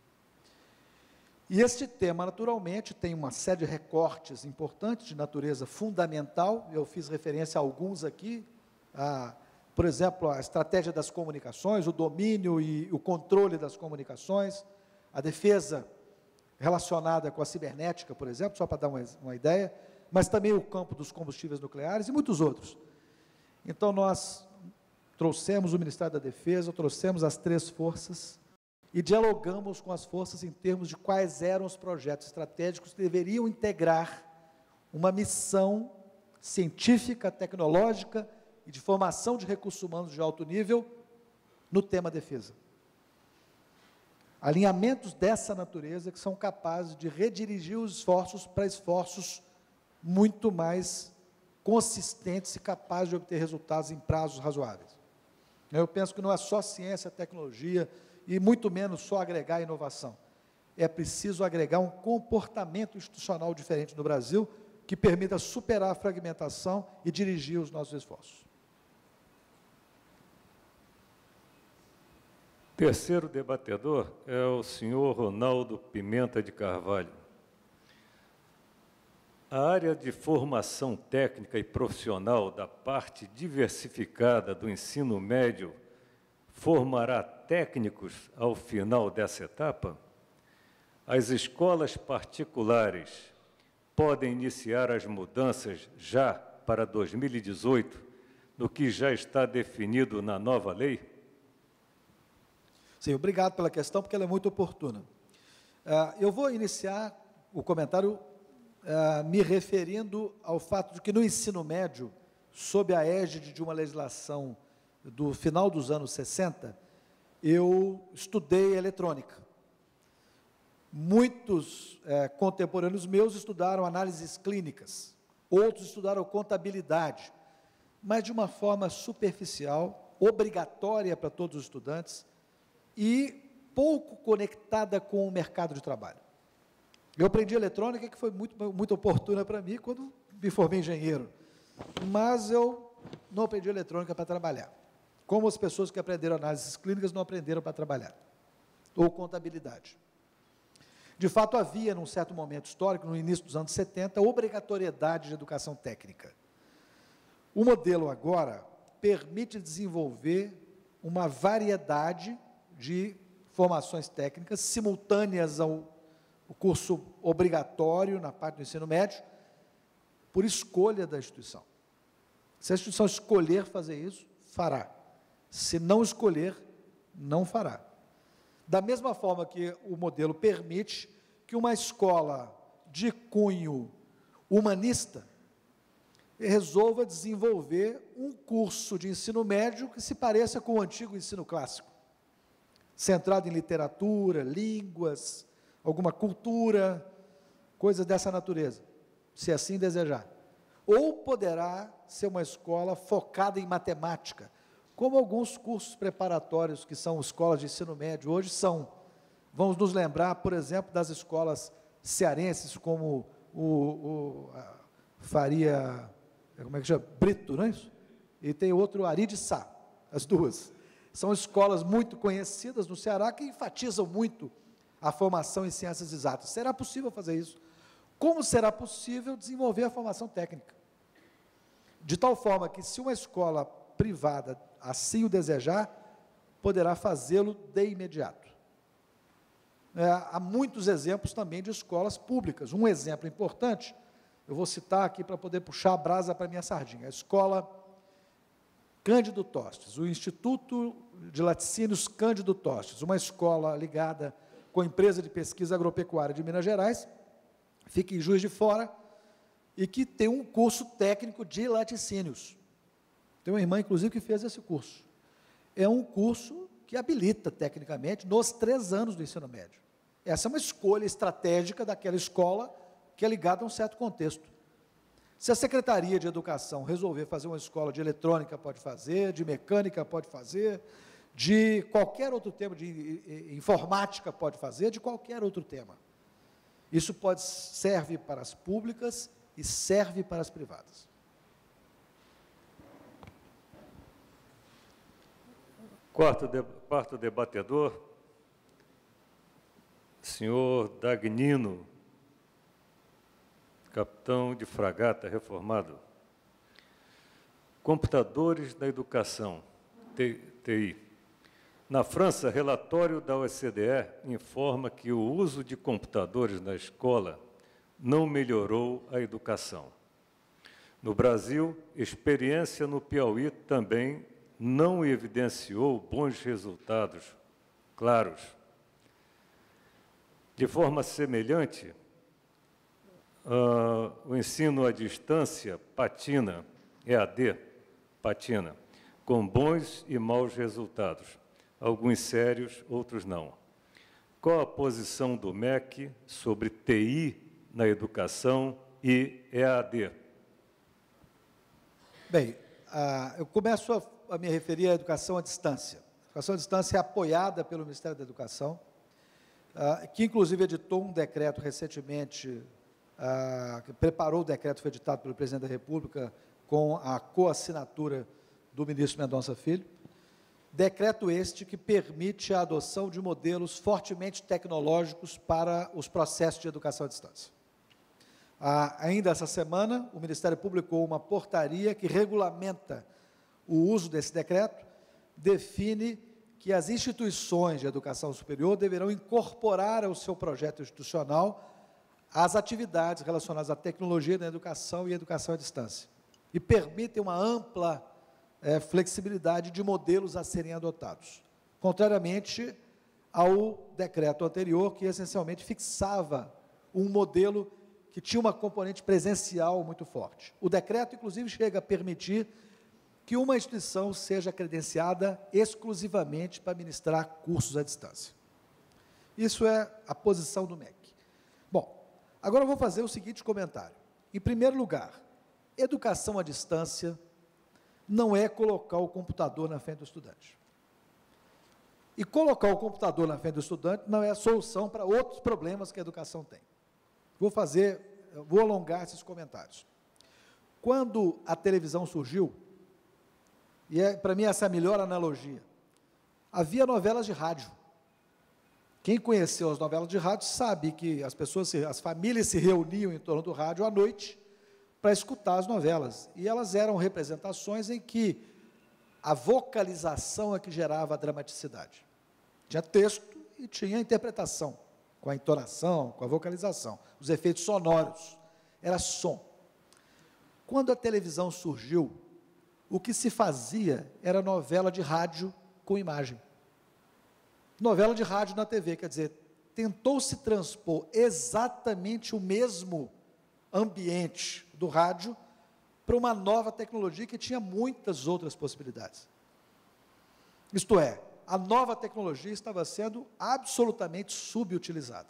E este tema, naturalmente, tem uma série de recortes importantes de natureza fundamental, eu fiz referência a alguns aqui, por exemplo, a estratégia das comunicações, o domínio e o controle das comunicações, a defesa relacionada com a cibernética, por exemplo, só para dar uma ideia, mas também o campo dos combustíveis nucleares e muitos outros. Então, nós trouxemos o Ministério da Defesa, trouxemos as 3 forças e dialogamos com as forças em termos de quais eram os projetos estratégicos que deveriam integrar uma missão científica, tecnológica e de formação de recursos humanos de alto nível no tema defesa. Alinhamentos dessa natureza que são capazes de redirigir os esforços para esforços muito mais consistentes e capazes de obter resultados em prazos razoáveis. Eu penso que não é só ciência, tecnologia, e muito menos só agregar inovação. É preciso agregar um comportamento institucional diferente no Brasil, que permita superar a fragmentação e dirigir os nossos esforços. Terceiro debatedor é o senhor Ronaldo Pimenta de Carvalho. A área de formação técnica e profissional da parte diversificada do ensino médio formará técnicos ao final dessa etapa? As escolas particulares podem iniciar as mudanças já para 2018, no que já está definido na nova lei? Sim, obrigado pela questão, porque ela é muito oportuna. Eu vou iniciar o comentário me referindo ao fato de que no ensino médio, sob a égide de uma legislação do final dos anos 60, eu estudei eletrônica. Muitos contemporâneos meus estudaram análises clínicas, outros estudaram contabilidade, mas de uma forma superficial, obrigatória para todos os estudantes e pouco conectada com o mercado de trabalho. Eu aprendi eletrônica, que foi muito oportuna para mim quando me formei engenheiro, mas eu não aprendi eletrônica para trabalhar, como as pessoas que aprenderam análises clínicas não aprenderam para trabalhar, ou contabilidade. De fato, havia, num certo momento histórico, no início dos anos 70, obrigatoriedade de educação técnica. O modelo agora permite desenvolver uma variedade de formações técnicas simultâneas ao curso obrigatório na parte do ensino médio, por escolha da instituição. Se a instituição escolher fazer isso, fará. Se não escolher, não fará. Da mesma forma que o modelo permite que uma escola de cunho humanista resolva desenvolver um curso de ensino médio que se pareça com o antigo ensino clássico, centrado em literatura, línguas, alguma cultura, coisas dessa natureza, se assim desejar. Ou poderá ser uma escola focada em matemática, como alguns cursos preparatórios que são escolas de ensino médio hoje são. Vamos nos lembrar, por exemplo, das escolas cearenses, como Faria, como é que chama? Brito, não é isso? E tem outro, Ari de Sá, as duas. São escolas muito conhecidas no Ceará que enfatizam muito a formação em ciências exatas. Será possível fazer isso? Como será possível desenvolver a formação técnica? De tal forma que, se uma escola privada assim o desejar, poderá fazê-lo de imediato. Há muitos exemplos também de escolas públicas. Um exemplo importante, eu vou citar aqui para poder puxar a brasa para a minha sardinha, a escola Cândido Tostes, o Instituto de Laticínios Cândido Tostes, uma escola ligada com a empresa de pesquisa agropecuária de Minas Gerais, fica em Juiz de Fora, e que tem um curso técnico de laticínios. Tem uma irmã, inclusive, que fez esse curso. É um curso que habilita, tecnicamente, nos 3 anos do ensino médio. Essa é uma escolha estratégica daquela escola que é ligada a um certo contexto. Se a Secretaria de Educação resolver fazer uma escola de eletrônica, pode fazer, de mecânica, pode fazer, de qualquer outro tema, de informática, pode fazer, de qualquer outro tema. Isso serve para as públicas e serve para as privadas. Quarto debatedor, senhor Dagnino, capitão de fragata reformado. Computadores da educação, TI. Na França, relatório da OCDE informa que o uso de computadores na escola não melhorou a educação. No Brasil, experiência no Piauí também não evidenciou bons resultados claros. De forma semelhante, o ensino à distância patina, EAD, patina, com bons e maus resultados, alguns sérios, outros não. Qual a posição do MEC sobre TI na educação e EAD? Bem, eu começo a me referir à educação à distância. A educação à distância é apoiada pelo Ministério da Educação, que inclusive editou um decreto recentemente, que preparou o decreto, foi editado pelo Presidente da República, com a coassinatura do ministro Mendonça Filho, decreto este que permite a adoção de modelos fortemente tecnológicos para os processos de educação à distância. Ainda essa semana, o Ministério publicou uma portaria que regulamenta o uso desse decreto, define que as instituições de educação superior deverão incorporar ao seu projeto institucional as atividades relacionadas à tecnologia da educação e educação à distância, e permitem uma ampla flexibilidade de modelos a serem adotados, contrariamente ao decreto anterior, que essencialmente fixava um modelo que tinha uma componente presencial muito forte. O decreto, inclusive, chega a permitir que uma instituição seja credenciada exclusivamente para ministrar cursos à distância. Isso é a posição do MEC. Bom, agora eu vou fazer o seguinte comentário. Em primeiro lugar, educação à distância não é colocar o computador na frente do estudante. E colocar o computador na frente do estudante não é a solução para outros problemas que a educação tem. Vou alongar esses comentários. Quando a televisão surgiu, e para mim essa é a melhor analogia, havia novelas de rádio. Quem conheceu as novelas de rádio sabe que as famílias se reuniam em torno do rádio à noite para escutar as novelas. E elas eram representações em que a vocalização é que gerava a dramaticidade. Tinha texto e tinha a interpretação, com a entonação, com a vocalização, os efeitos sonoros, era som. Quando a televisão surgiu, o que se fazia era novela de rádio com imagem. Novela de rádio na TV, quer dizer, tentou-se transpor exatamente o mesmo ambiente do rádio para uma nova tecnologia que tinha muitas outras possibilidades. Isto é, a nova tecnologia estava sendo absolutamente subutilizada.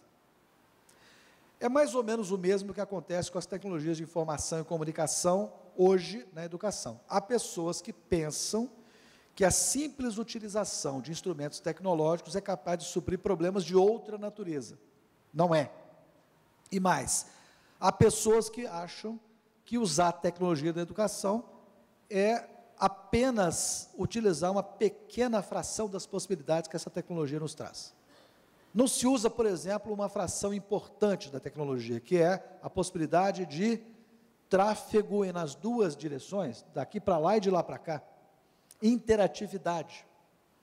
É mais ou menos o mesmo que acontece com as tecnologias de informação e comunicação hoje na educação. Há pessoas que pensam que a simples utilização de instrumentos tecnológicos é capaz de suprir problemas de outra natureza. Não é. E mais, há pessoas que acham que usar a tecnologia da educação é apenas utilizar uma pequena fração das possibilidades que essa tecnologia nos traz. Não se usa, por exemplo, uma fração importante da tecnologia, que é a possibilidade de tráfego nas duas direções, daqui para lá e de lá para cá. Interatividade.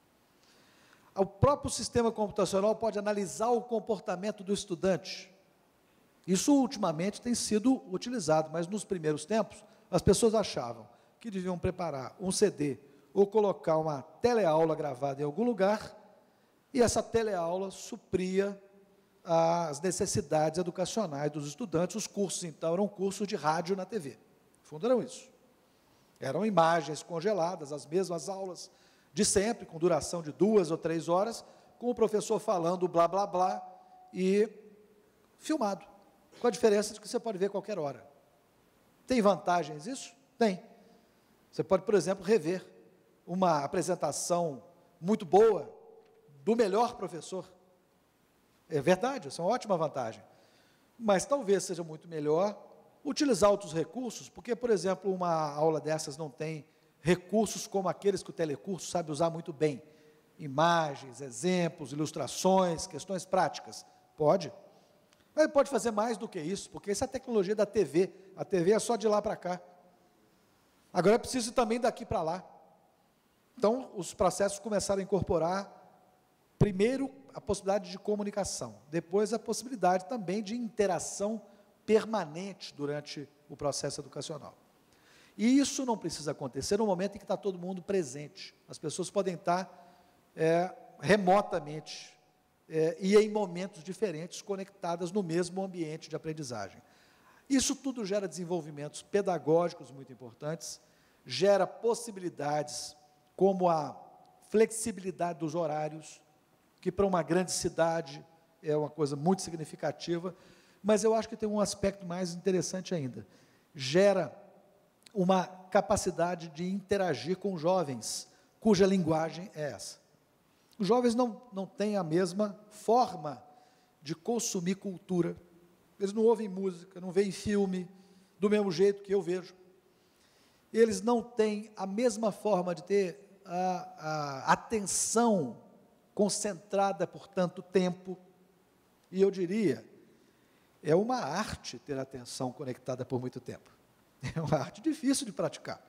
O próprio sistema computacional pode analisar o comportamento do estudante. Isso ultimamente tem sido utilizado, mas nos primeiros tempos, as pessoas achavam que deviam preparar um CD ou colocar uma teleaula gravada em algum lugar, e essa teleaula supria as necessidades educacionais dos estudantes. Os cursos, então, eram cursos de rádio na TV. No fundo, eram isso. Eram imagens congeladas, as mesmas aulas de sempre, com duração de 2 ou 3 horas, com o professor falando blá, blá, blá, e filmado, com a diferença de que você pode ver a qualquer hora. Tem vantagens isso? Tem. Você pode, por exemplo, rever uma apresentação muito boa do melhor professor. É verdade, essa é uma ótima vantagem. Mas talvez seja muito melhor utilizar outros recursos, porque, por exemplo, uma aula dessas não tem recursos como aqueles que o telecurso sabe usar muito bem. Imagens, exemplos, ilustrações, questões práticas. Pode. Mas ele pode fazer mais do que isso, porque essa é a tecnologia da TV. A TV é só de lá para cá. Agora é preciso também daqui para lá. Então, os processos começaram a incorporar, primeiro, a possibilidade de comunicação, depois a possibilidade também de interação permanente durante o processo educacional. E isso não precisa acontecer no momento em que está todo mundo presente. As pessoas podem estar remotamente e em momentos diferentes, conectadas no mesmo ambiente de aprendizagem. Isso tudo gera desenvolvimentos pedagógicos muito importantes, gera possibilidades como a flexibilidade dos horários, que para uma grande cidade é uma coisa muito significativa, mas eu acho que tem um aspecto mais interessante ainda. Gera uma capacidade de interagir com jovens, cuja linguagem é essa. Os jovens não têm a mesma forma de consumir cultura, eles não ouvem música, não veem filme, do mesmo jeito que eu vejo. Eles não têm a mesma forma de ter a atenção concentrada por tanto tempo, e eu diria, é uma arte ter a atenção conectada por muito tempo. É uma arte difícil de praticar.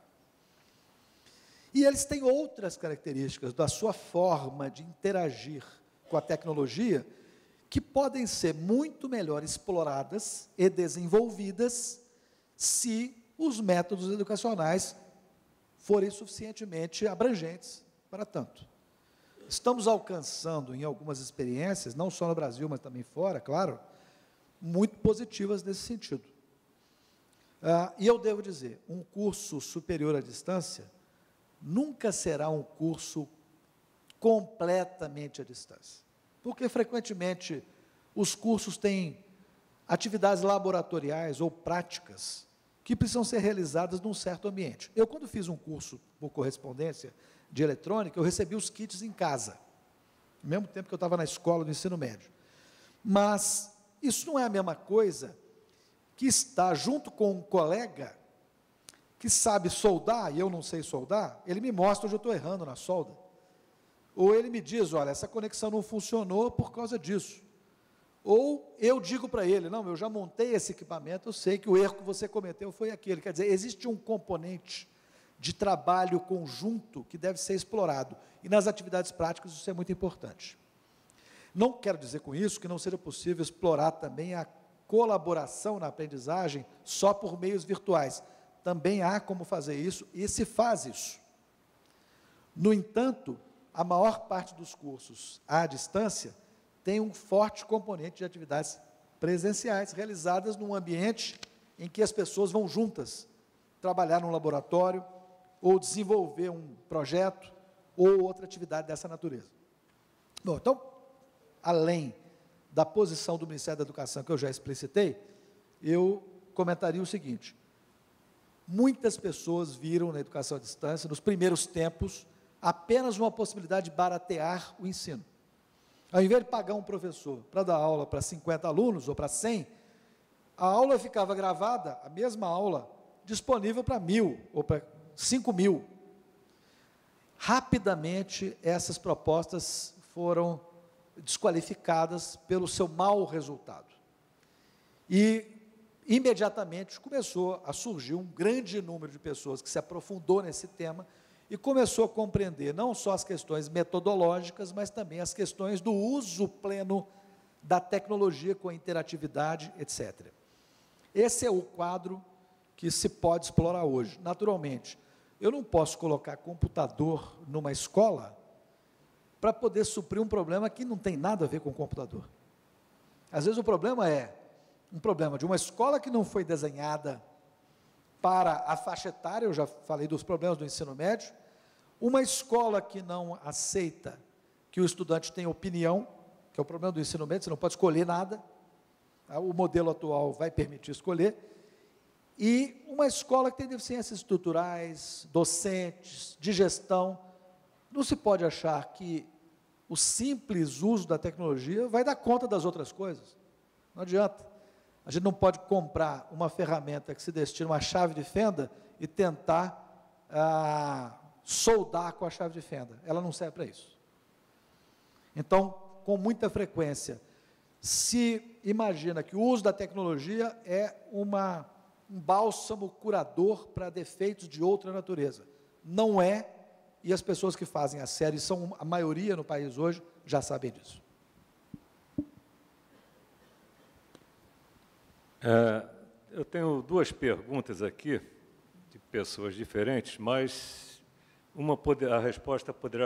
E eles têm outras características da sua forma de interagir com a tecnologia que podem ser muito melhor exploradas e desenvolvidas se os métodos educacionais forem suficientemente abrangentes para tanto. Estamos alcançando, em algumas experiências, não só no Brasil, mas também fora, claro, muito positivas nesse sentido. E eu devo dizer, um curso superior à distância nunca será um curso completamente à distância, porque, frequentemente, os cursos têm atividades laboratoriais ou práticas que precisam ser realizadas num certo ambiente. Eu, quando fiz um curso por correspondência de eletrônica, eu recebi os kits em casa, ao mesmo tempo que eu estava na escola do ensino médio. Mas isso não é a mesma coisa que estar junto com um colega que sabe soldar, e eu não sei soldar, ele me mostra onde eu estou errando na solda. Ou ele me diz, olha, essa conexão não funcionou por causa disso. Ou eu digo para ele, não, eu já montei esse equipamento, eu sei que o erro que você cometeu foi aquele. Quer dizer, existe um componente de trabalho conjunto que deve ser explorado. E nas atividades práticas isso é muito importante. Não quero dizer com isso que não seja possível explorar também a colaboração na aprendizagem só por meios virtuais. Também há como fazer isso e se faz isso. No entanto, a maior parte dos cursos à distância tem um forte componente de atividades presenciais, realizadas num ambiente em que as pessoas vão juntas trabalhar num laboratório, ou desenvolver um projeto, ou outra atividade dessa natureza. Bom, então, além da posição do Ministério da Educação, que eu já explicitei, eu comentaria o seguinte: muitas pessoas viram na educação à distância, nos primeiros tempos, apenas uma possibilidade de baratear o ensino. Ao invés de pagar um professor para dar aula para 50 alunos ou para 100, a aula ficava gravada, a mesma aula, disponível para 1.000 ou para 5.000. Rapidamente, essas propostas foram desqualificadas pelo seu mau resultado. E, imediatamente, começou a surgir um grande número de pessoas que se aprofundou nesse tema e começou a compreender não só as questões metodológicas, mas também as questões do uso pleno da tecnologia com a interatividade, etc. Esse é o quadro que se pode explorar hoje. Naturalmente, eu não posso colocar computador numa escola para poder suprir um problema que não tem nada a ver com o computador. Às vezes o problema é um problema de uma escola que não foi desenhada para a faixa etária, eu já falei dos problemas do ensino médio, uma escola que não aceita que o estudante tenha opinião, que é o problema do ensino médio, você não pode escolher nada, o modelo atual vai permitir escolher, e uma escola que tem deficiências estruturais, docentes, de gestão. Não se pode achar que o simples uso da tecnologia vai dar conta das outras coisas. Não adianta. A gente não pode comprar uma ferramenta que se destina a uma chave de fenda e tentar soldar com a chave de fenda. Ela não serve para isso. Então, com muita frequência, se imagina que o uso da tecnologia é um bálsamo curador para defeitos de outra natureza. Não é, e as pessoas que fazem a série, são a maioria no país hoje, já sabem disso. Eu tenho duas perguntas aqui, de pessoas diferentes, mas a resposta poderá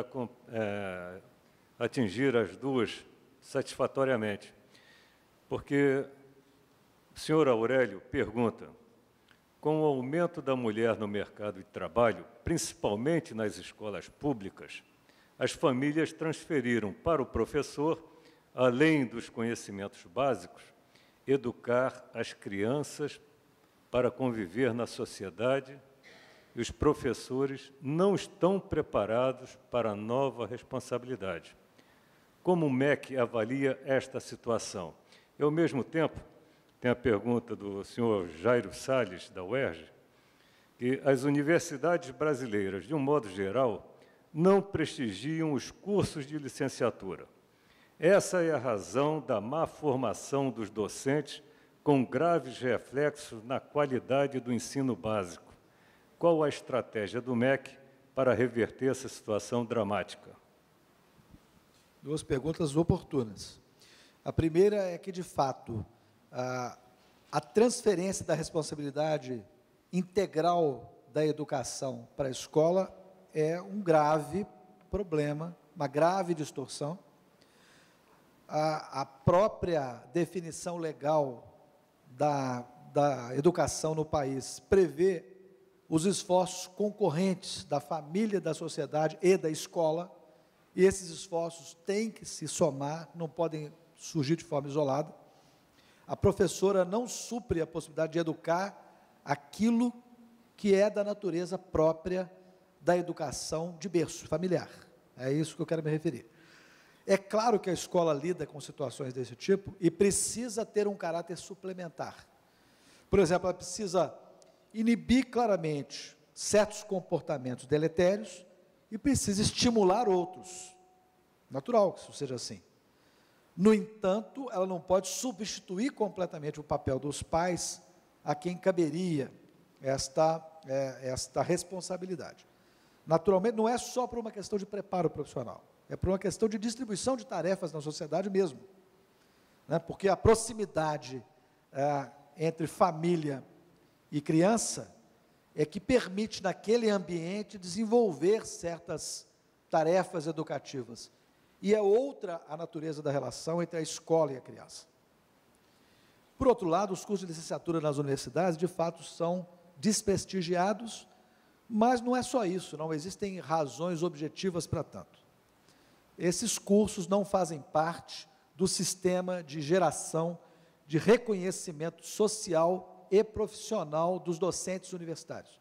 atingir as duas satisfatoriamente. Porque o senhor Aurélio pergunta: com o aumento da mulher no mercado de trabalho, principalmente nas escolas públicas, as famílias transferiram para o professor, além dos conhecimentos básicos, educar as crianças para conviver na sociedade, e os professores não estão preparados para a nova responsabilidade. Como o MEC avalia esta situação? E, ao mesmo tempo, tem a pergunta do senhor Jairo Salles, da UERJ, que as universidades brasileiras, de um modo geral, não prestigiam os cursos de licenciatura. Essa é a razão da má formação dos docentes, com graves reflexos na qualidade do ensino básico. Qual a estratégia do MEC para reverter essa situação dramática? Duas perguntas oportunas. A primeira é que, de fato, a transferência da responsabilidade integral da educação para a escola é um grave problema, uma grave distorção. A própria definição legal da educação no país prevê os esforços concorrentes da família, da sociedade e da escola, e esses esforços têm que se somar, não podem surgir de forma isolada. A professora não supre a possibilidade de educar aquilo que é da natureza própria da educação de berço familiar. É isso que eu quero me referir. É claro que a escola lida com situações desse tipo e precisa ter um caráter suplementar. Por exemplo, ela precisa inibir claramente certos comportamentos deletérios e precisa estimular outros. Natural que isso seja assim. No entanto, ela não pode substituir completamente o papel dos pais a quem caberia esta esta responsabilidade. Naturalmente, não é só por uma questão de preparo profissional, é por uma questão de distribuição de tarefas na sociedade mesmo, né? Porque a proximidade entre família e criança é que permite, naquele ambiente, desenvolver certas tarefas educativas. E é outra a natureza da relação entre a escola e a criança. Por outro lado, os cursos de licenciatura nas universidades, de fato, são desprestigiados, mas não é só isso, não existem razões objetivas para tanto. Esses cursos não fazem parte do sistema de geração de reconhecimento social e profissional dos docentes universitários.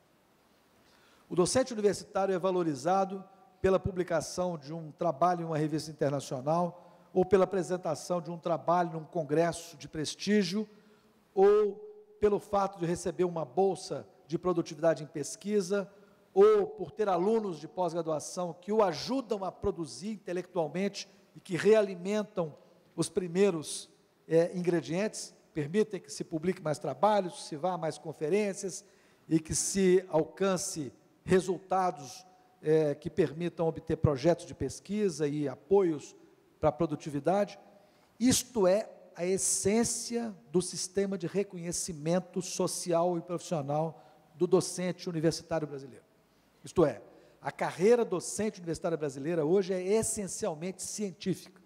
O docente universitário é valorizado pela publicação de um trabalho em uma revista internacional, ou pela apresentação de um trabalho num congresso de prestígio, ou pelo fato de receber uma bolsa de produtividade em pesquisa, ou por ter alunos de pós-graduação que o ajudam a produzir intelectualmente e que realimentam os primeiros ingredientes, permitem que se publique mais trabalhos, se vá a mais conferências e que se alcance resultados que permitam obter projetos de pesquisa e apoios para a produtividade. Isto é a essência do sistema de reconhecimento social e profissional do docente universitário brasileiro. Isto é, a carreira docente universitária brasileira hoje é essencialmente científica.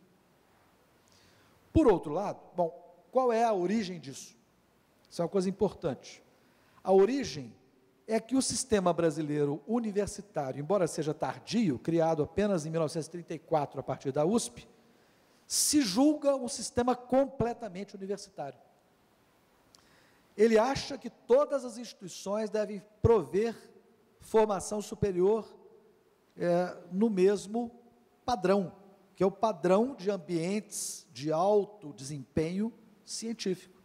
Por outro lado, bom, qual é a origem disso? Isso é uma coisa importante. A origem é que o sistema brasileiro universitário, embora seja tardio, criado apenas em 1934 a partir da USP, se julga um sistema completamente universitário. Ele acha que todas as instituições devem prover formação superior no mesmo padrão, que é o padrão de ambientes de alto desempenho científico.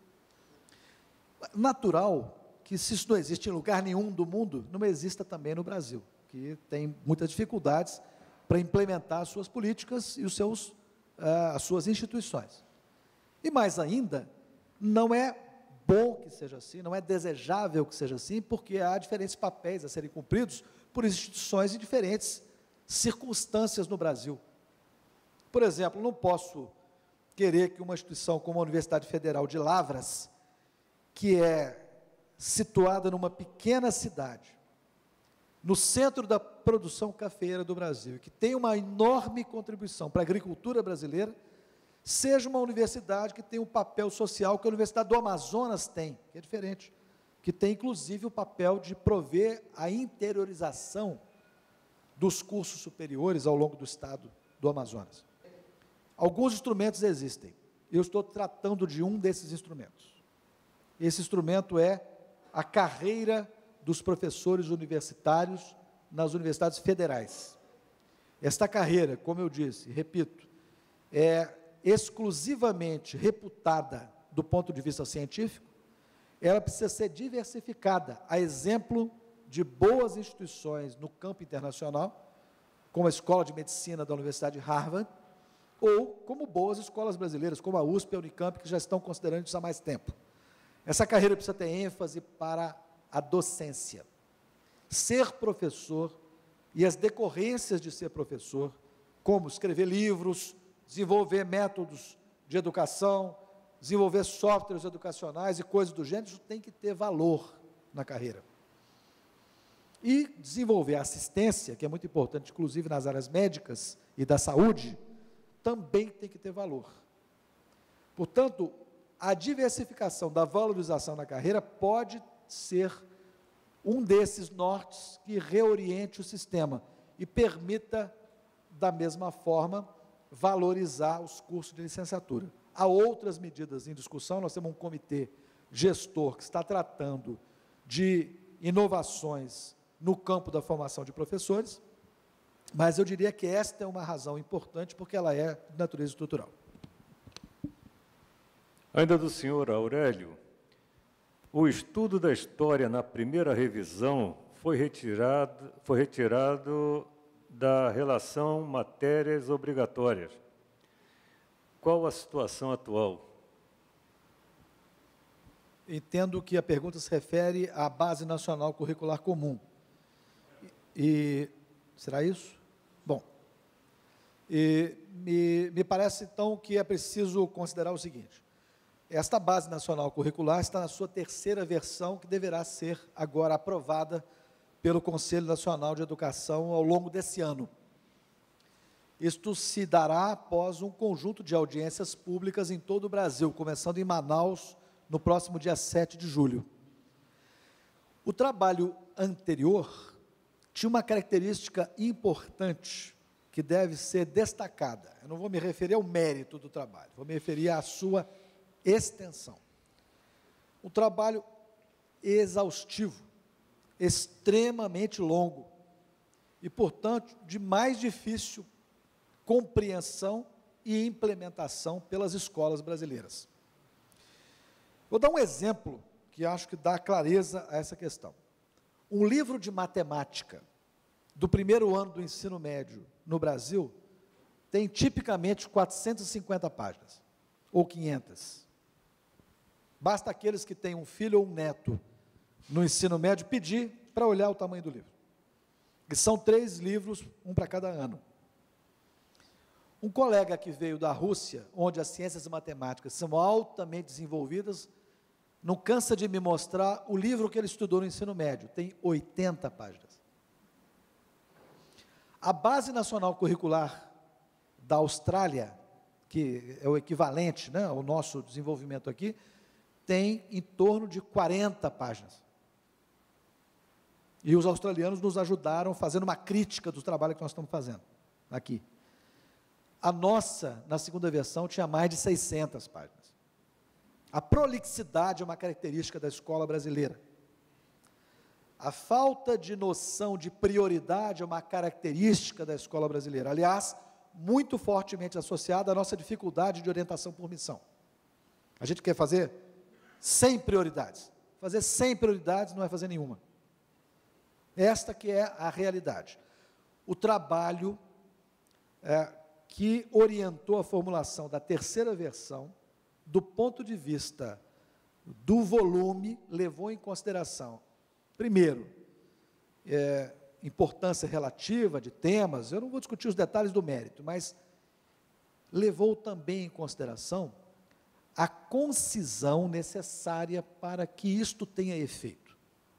Natural que, se isso não existe em lugar nenhum do mundo, não exista também no Brasil, que tem muitas dificuldades para implementar as suas políticas e as suas instituições. E mais ainda, não é bom que seja assim, não é desejável que seja assim, porque há diferentes papéis a serem cumpridos por instituições em diferentes circunstâncias no Brasil. Por exemplo, não posso querer que uma instituição como a Universidade Federal de Lavras, que é situada numa pequena cidade, no centro da produção cafeeira do Brasil, que tem uma enorme contribuição para a agricultura brasileira, seja uma universidade que tem um papel social que a Universidade do Amazonas tem, que é diferente, que tem inclusive o papel de prover a interiorização dos cursos superiores ao longo do estado do Amazonas. Alguns instrumentos existem, eu estou tratando de um desses instrumentos. Esse instrumento é a carreira dos professores universitários nas universidades federais. Esta carreira, como eu disse, repito, é exclusivamente reputada do ponto de vista científico, ela precisa ser diversificada, a exemplo de boas instituições no campo internacional, como a Escola de Medicina da Universidade de Harvard, ou como boas escolas brasileiras, como a USP e a Unicamp, que já estão considerando isso há mais tempo. Essa carreira precisa ter ênfase para a docência. Ser professor e as decorrências de ser professor, como escrever livros, desenvolver métodos de educação, desenvolver softwares educacionais e coisas do gênero, isso tem que ter valor na carreira. E desenvolver a assistência, que é muito importante, inclusive nas áreas médicas e da saúde, também tem que ter valor. Portanto, a diversificação da valorização na carreira pode ser um desses nortes que reoriente o sistema e permita, da mesma forma, valorizar os cursos de licenciatura. Há outras medidas em discussão, nós temos um comitê gestor que está tratando de inovações no campo da formação de professores, mas eu diria que esta é uma razão importante, porque ela é de natureza estrutural. Ainda do senhor Aurélio, o estudo da história na primeira revisão foi retirado da relação matérias obrigatórias. Qual a situação atual? Entendo que a pergunta se refere à Base Nacional Curricular Comum. Será isso? Bom, me parece, então, que é preciso considerar o seguinte: esta Base Nacional Curricular está na sua terceira versão, que deverá ser agora aprovada pelo Conselho Nacional de Educação ao longo desse ano. Isto se dará após um conjunto de audiências públicas em todo o Brasil, começando em Manaus, no próximo dia 7 de julho. O trabalho anterior tinha uma característica importante que deve ser destacada. Eu não vou me referir ao mérito do trabalho, vou me referir à sua extensão. Um trabalho exaustivo, extremamente longo e, portanto, de mais difícil compreensão e implementação pelas escolas brasileiras. Vou dar um exemplo que acho que dá clareza a essa questão. Um livro de matemática do primeiro ano do ensino médio no Brasil tem tipicamente 450 páginas, ou 500. Basta aqueles que têm um filho ou um neto no ensino médio pedir para olhar o tamanho do livro. E são 3 livros, um para cada ano. Um colega que veio da Rússia, onde as ciências matemáticas são altamente desenvolvidas, não cansa de me mostrar o livro que ele estudou no ensino médio, tem 80 páginas. A Base Nacional Curricular da Austrália, que é o equivalente, né, ao nosso desenvolvimento aqui, tem em torno de 40 páginas. E os australianos nos ajudaram fazendo uma crítica do trabalho que nós estamos fazendo aqui. A nossa, na segunda versão, tinha mais de 600 páginas. A prolixidade é uma característica da escola brasileira. A falta de noção de prioridade é uma característica da escola brasileira. Aliás, muito fortemente associada à nossa dificuldade de orientação por missão. A gente quer fazer 100 prioridades. Fazer 100 prioridades não é fazer nenhuma. Esta que é a realidade. O trabalho que orientou a formulação da terceira versão, do ponto de vista do volume, levou em consideração, primeiro, importância relativa de temas, eu não vou discutir os detalhes do mérito, mas levou também em consideração a concisão necessária para que isto tenha efeito.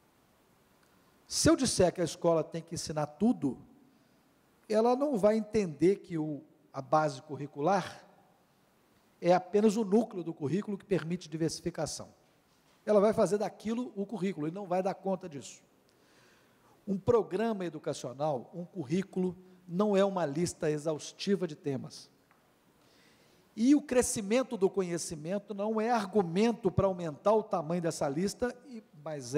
Se eu disser que a escola tem que ensinar tudo, ela não vai entender que a base curricular é apenas o núcleo do currículo que permite diversificação. Ela vai fazer daquilo o currículo e não vai dar conta disso. Um programa educacional, um currículo, não é uma lista exaustiva de temas. E o crescimento do conhecimento não é argumento para aumentar o tamanho dessa lista, mas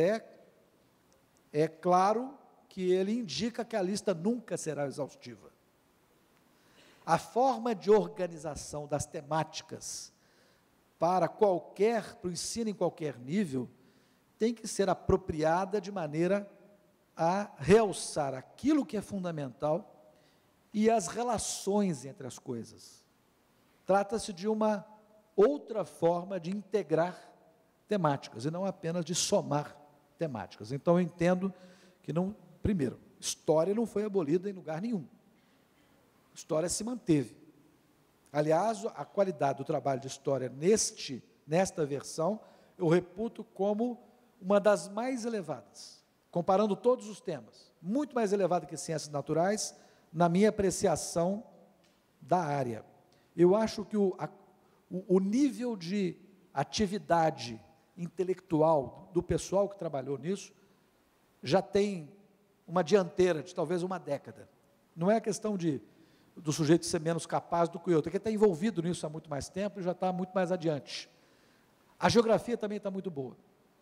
é claro que ele indica que a lista nunca será exaustiva. A forma de organização das temáticas para o ensino em qualquer nível tem que ser apropriada de maneira a realçar aquilo que é fundamental e as relações entre as coisas. Trata-se de uma outra forma de integrar temáticas e não apenas de somar temáticas. Então, eu entendo que, primeiro, história não foi abolida em lugar nenhum. História se manteve. Aliás, a qualidade do trabalho de história nesta versão, eu reputo como uma das mais elevadas, comparando todos os temas, muito mais elevada que ciências naturais, na minha apreciação da área. Eu acho que o nível de atividade intelectual do pessoal que trabalhou nisso já tem uma dianteira de talvez uma década. Não é a questão do sujeito ser menos capaz do que o outro, porque está envolvido nisso há muito mais tempo e já está muito mais adiante. A geografia também está muito boa.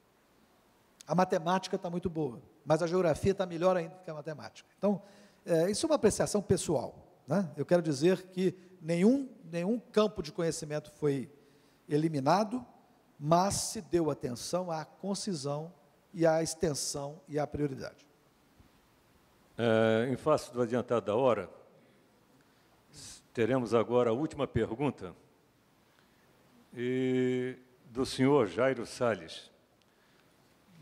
A matemática está muito boa, mas a geografia está melhor ainda que a matemática. Então, isso é uma apreciação pessoal, né? Eu quero dizer que nenhum campo de conhecimento foi eliminado, mas se deu atenção à concisão e à extensão e à prioridade. Em face do adiantado da hora, teremos agora a última pergunta do senhor Jairo Salles.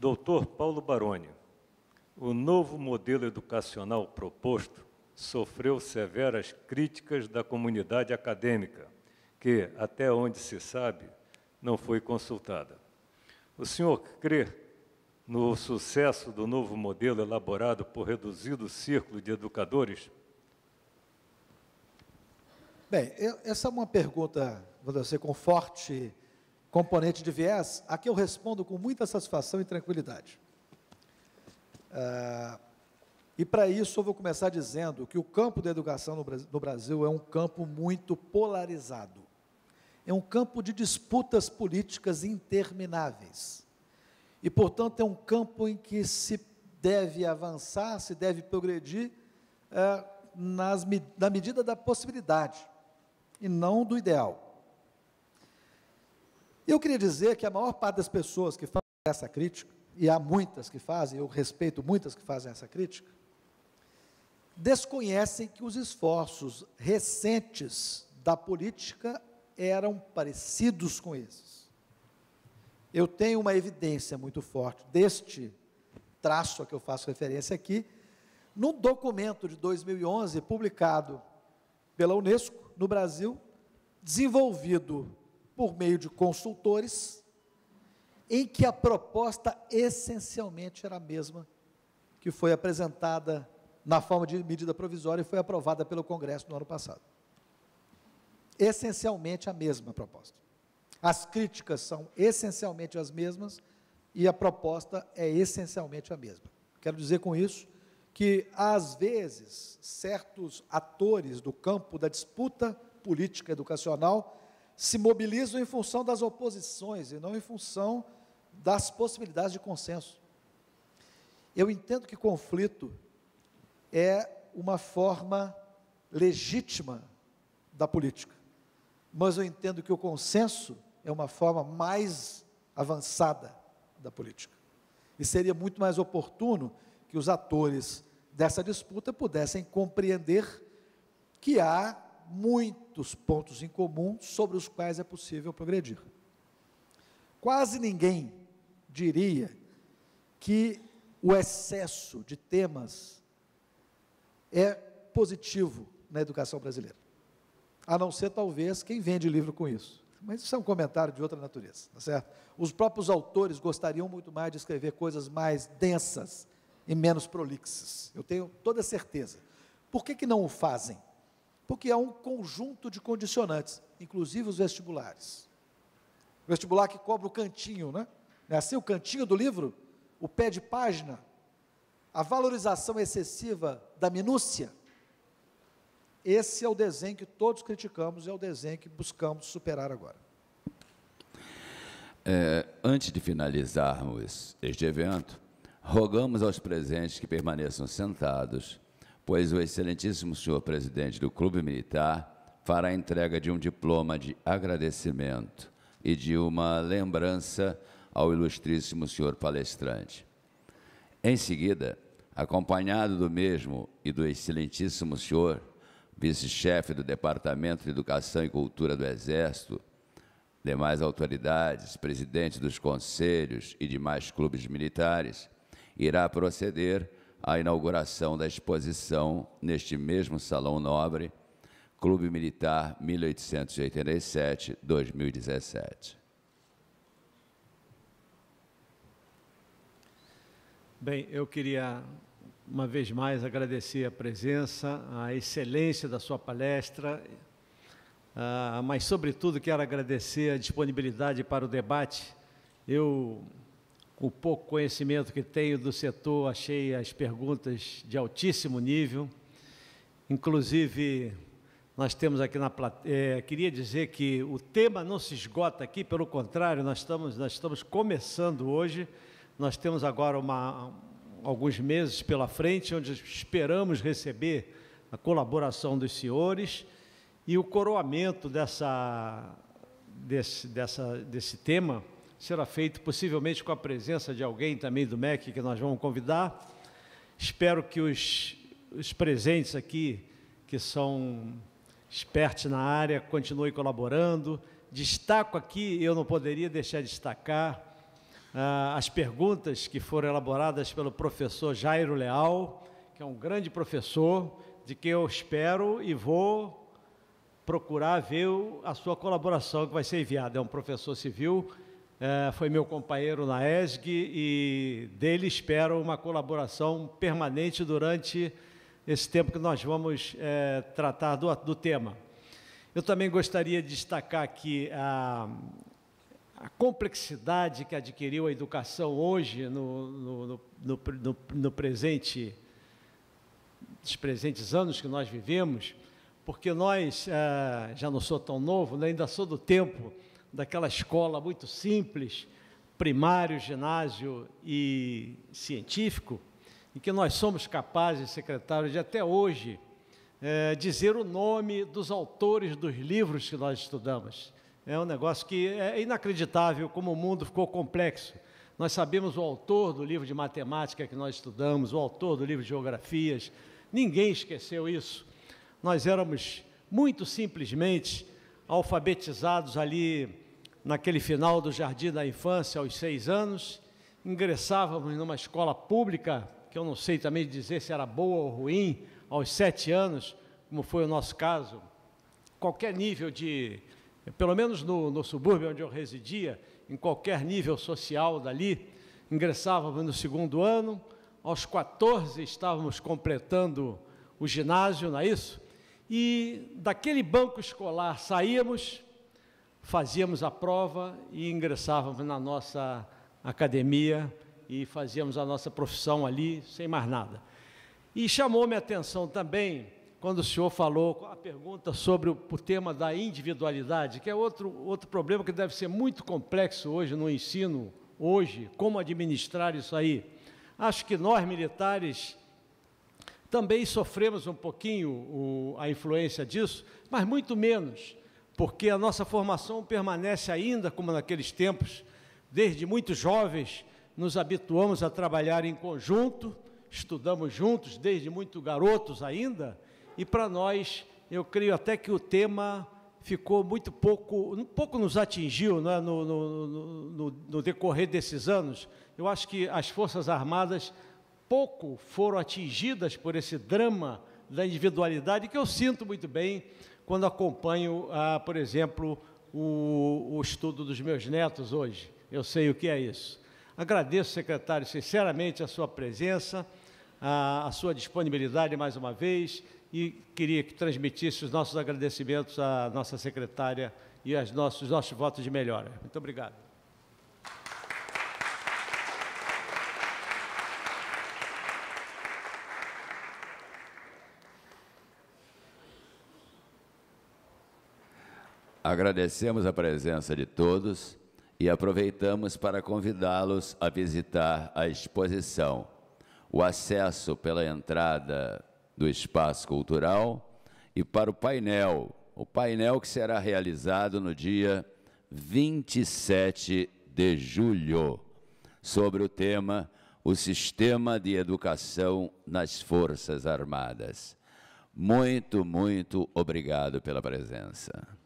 Dr. Paulo Baroni, o novo modelo educacional proposto sofreu severas críticas da comunidade acadêmica, que, até onde se sabe, não foi consultada. O senhor crê no sucesso do novo modelo elaborado por reduzido círculo de educadores? Bem, essa é uma pergunta, vou dizer, com forte componente de viés, a que eu respondo com muita satisfação e tranquilidade. E para isso eu vou começar dizendo que o campo da educação no Brasil é um campo muito polarizado. É um campo de disputas políticas intermináveis. E, portanto, é um campo em que se deve avançar, se deve progredir na medida da possibilidade, e não do ideal. Eu queria dizer que a maior parte das pessoas que fazem essa crítica, e há muitas que fazem, eu respeito muitas que fazem essa crítica, desconhecem que os esforços recentes da política eram parecidos com esses. Eu tenho uma evidência muito forte deste traço a que eu faço referência aqui, num documento de 2011, publicado pela Unesco, no Brasil, desenvolvido por meio de consultores, em que a proposta essencialmente era a mesma que foi apresentada na forma de medida provisória e foi aprovada pelo Congresso no ano passado. Essencialmente a mesma proposta. As críticas são essencialmente as mesmas e a proposta é essencialmente a mesma. Quero dizer com isso que, às vezes, certos atores do campo da disputa política educacional se mobilizam em função das oposições e não em função das possibilidades de consenso. Eu entendo que conflito é uma forma legítima da política, mas eu entendo que o consenso é uma forma mais avançada da política. E seria muito mais oportuno que os atores dessa disputa pudessem compreender que há muitos pontos em comum sobre os quais é possível progredir. Quase ninguém diria que o excesso de temas é positivo na educação brasileira, a não ser talvez quem vende livro com isso, mas isso é um comentário de outra natureza, tá certo? Os próprios autores gostariam muito mais de escrever coisas mais densas e menos prolixas, eu tenho toda certeza. Por que não o fazem? Porque há um conjunto de condicionantes, inclusive os vestibulares. O vestibular que cobra o cantinho, né? É assim, o cantinho do livro, o pé de página, a valorização excessiva da minúcia. Esse é o desenho que todos criticamos, é o desenho que buscamos superar agora. Antes de finalizarmos este evento, rogamos aos presentes que permaneçam sentados, pois o excelentíssimo senhor presidente do Clube Militar fará a entrega de um diploma de agradecimento e de uma lembrança ao ilustríssimo senhor palestrante. Em seguida, acompanhado do mesmo e do excelentíssimo senhor, vice-chefe do Departamento de Educação e Cultura do Exército, demais autoridades, presidentes dos conselhos e demais clubes militares, irá proceder à inauguração da exposição neste mesmo Salão Nobre, Clube Militar 1887-2017. Bem, eu queria, uma vez mais, agradecer a presença, a excelência da sua palestra, mas, sobretudo, quero agradecer a disponibilidade para o debate. Eu, com o pouco conhecimento que tenho do setor, achei as perguntas de altíssimo nível. Inclusive, nós temos aqui na plateia, queria dizer que o tema não se esgota aqui, pelo contrário, nós estamos começando hoje. Nós temos agora alguns meses pela frente, onde esperamos receber a colaboração dos senhores e o coroamento desse tema será feito possivelmente com a presença de alguém também do MEC que nós vamos convidar. Espero que os presentes aqui, que são expertos na área, continuem colaborando. Destaco aqui, eu não poderia deixar de destacar, as perguntas que foram elaboradas pelo professor Jairo Leal, que é um grande professor, de que eu espero e vou procurar ver a sua colaboração que vai ser enviada. É um professor civil, foi meu companheiro na ESG e dele espero uma colaboração permanente durante esse tempo que nós vamos tratar do tema. Eu também gostaria de destacar aqui a complexidade que adquiriu a educação hoje no presente, nos presentes anos que nós vivemos, porque nós, já não sou tão novo, né, ainda sou do tempo daquela escola muito simples, primário, ginásio e científico, em que nós somos capazes, secretário, de até hoje dizer o nome dos autores dos livros que nós estudamos. É um negócio que é inacreditável como o mundo ficou complexo. Nós sabemos o autor do livro de matemática que nós estudamos, o autor do livro de geografias, ninguém esqueceu isso. Nós éramos muito simplesmente alfabetizados ali naquele final do jardim da infância, aos 6 anos, ingressávamos numa escola pública, que eu não sei também dizer se era boa ou ruim, aos 7 anos, como foi o nosso caso, qualquer nível de, pelo menos no subúrbio onde eu residia, em qualquer nível social dali, ingressávamos no 2º ano, aos 14 estávamos completando o ginásio, não é isso? E daquele banco escolar saíamos, fazíamos a prova e ingressávamos na nossa academia e fazíamos a nossa profissão ali, sem mais nada. E chamou-me a atenção também, quando o senhor falou a pergunta sobre o tema da individualidade, que é outro problema que deve ser muito complexo hoje no ensino, hoje, como administrar isso aí. Acho que nós, militares, também sofremos um pouquinho a influência disso, mas muito menos, porque a nossa formação permanece ainda como naqueles tempos, desde muito jovens, nos habituamos a trabalhar em conjunto, estudamos juntos, desde muito garotos ainda, e para nós, eu creio até que o tema ficou um pouco nos atingiu, né, no decorrer desses anos. Eu acho que as Forças Armadas pouco foram atingidas por esse drama da individualidade, que eu sinto muito bem quando acompanho, por exemplo, o estudo dos meus netos hoje. Eu sei o que é isso. Agradeço, secretário, sinceramente a sua presença, a sua disponibilidade mais uma vez, e queria que transmitisse os nossos agradecimentos à nossa secretária e os nossos votos de melhora. Muito obrigado. Agradecemos a presença de todos e aproveitamos para convidá-los a visitar a exposição. O acesso pela entrada do espaço cultural e para o painel que será realizado no dia 27 de julho, sobre o tema O Sistema de Educação nas Forças Armadas. Muito, muito obrigado pela presença.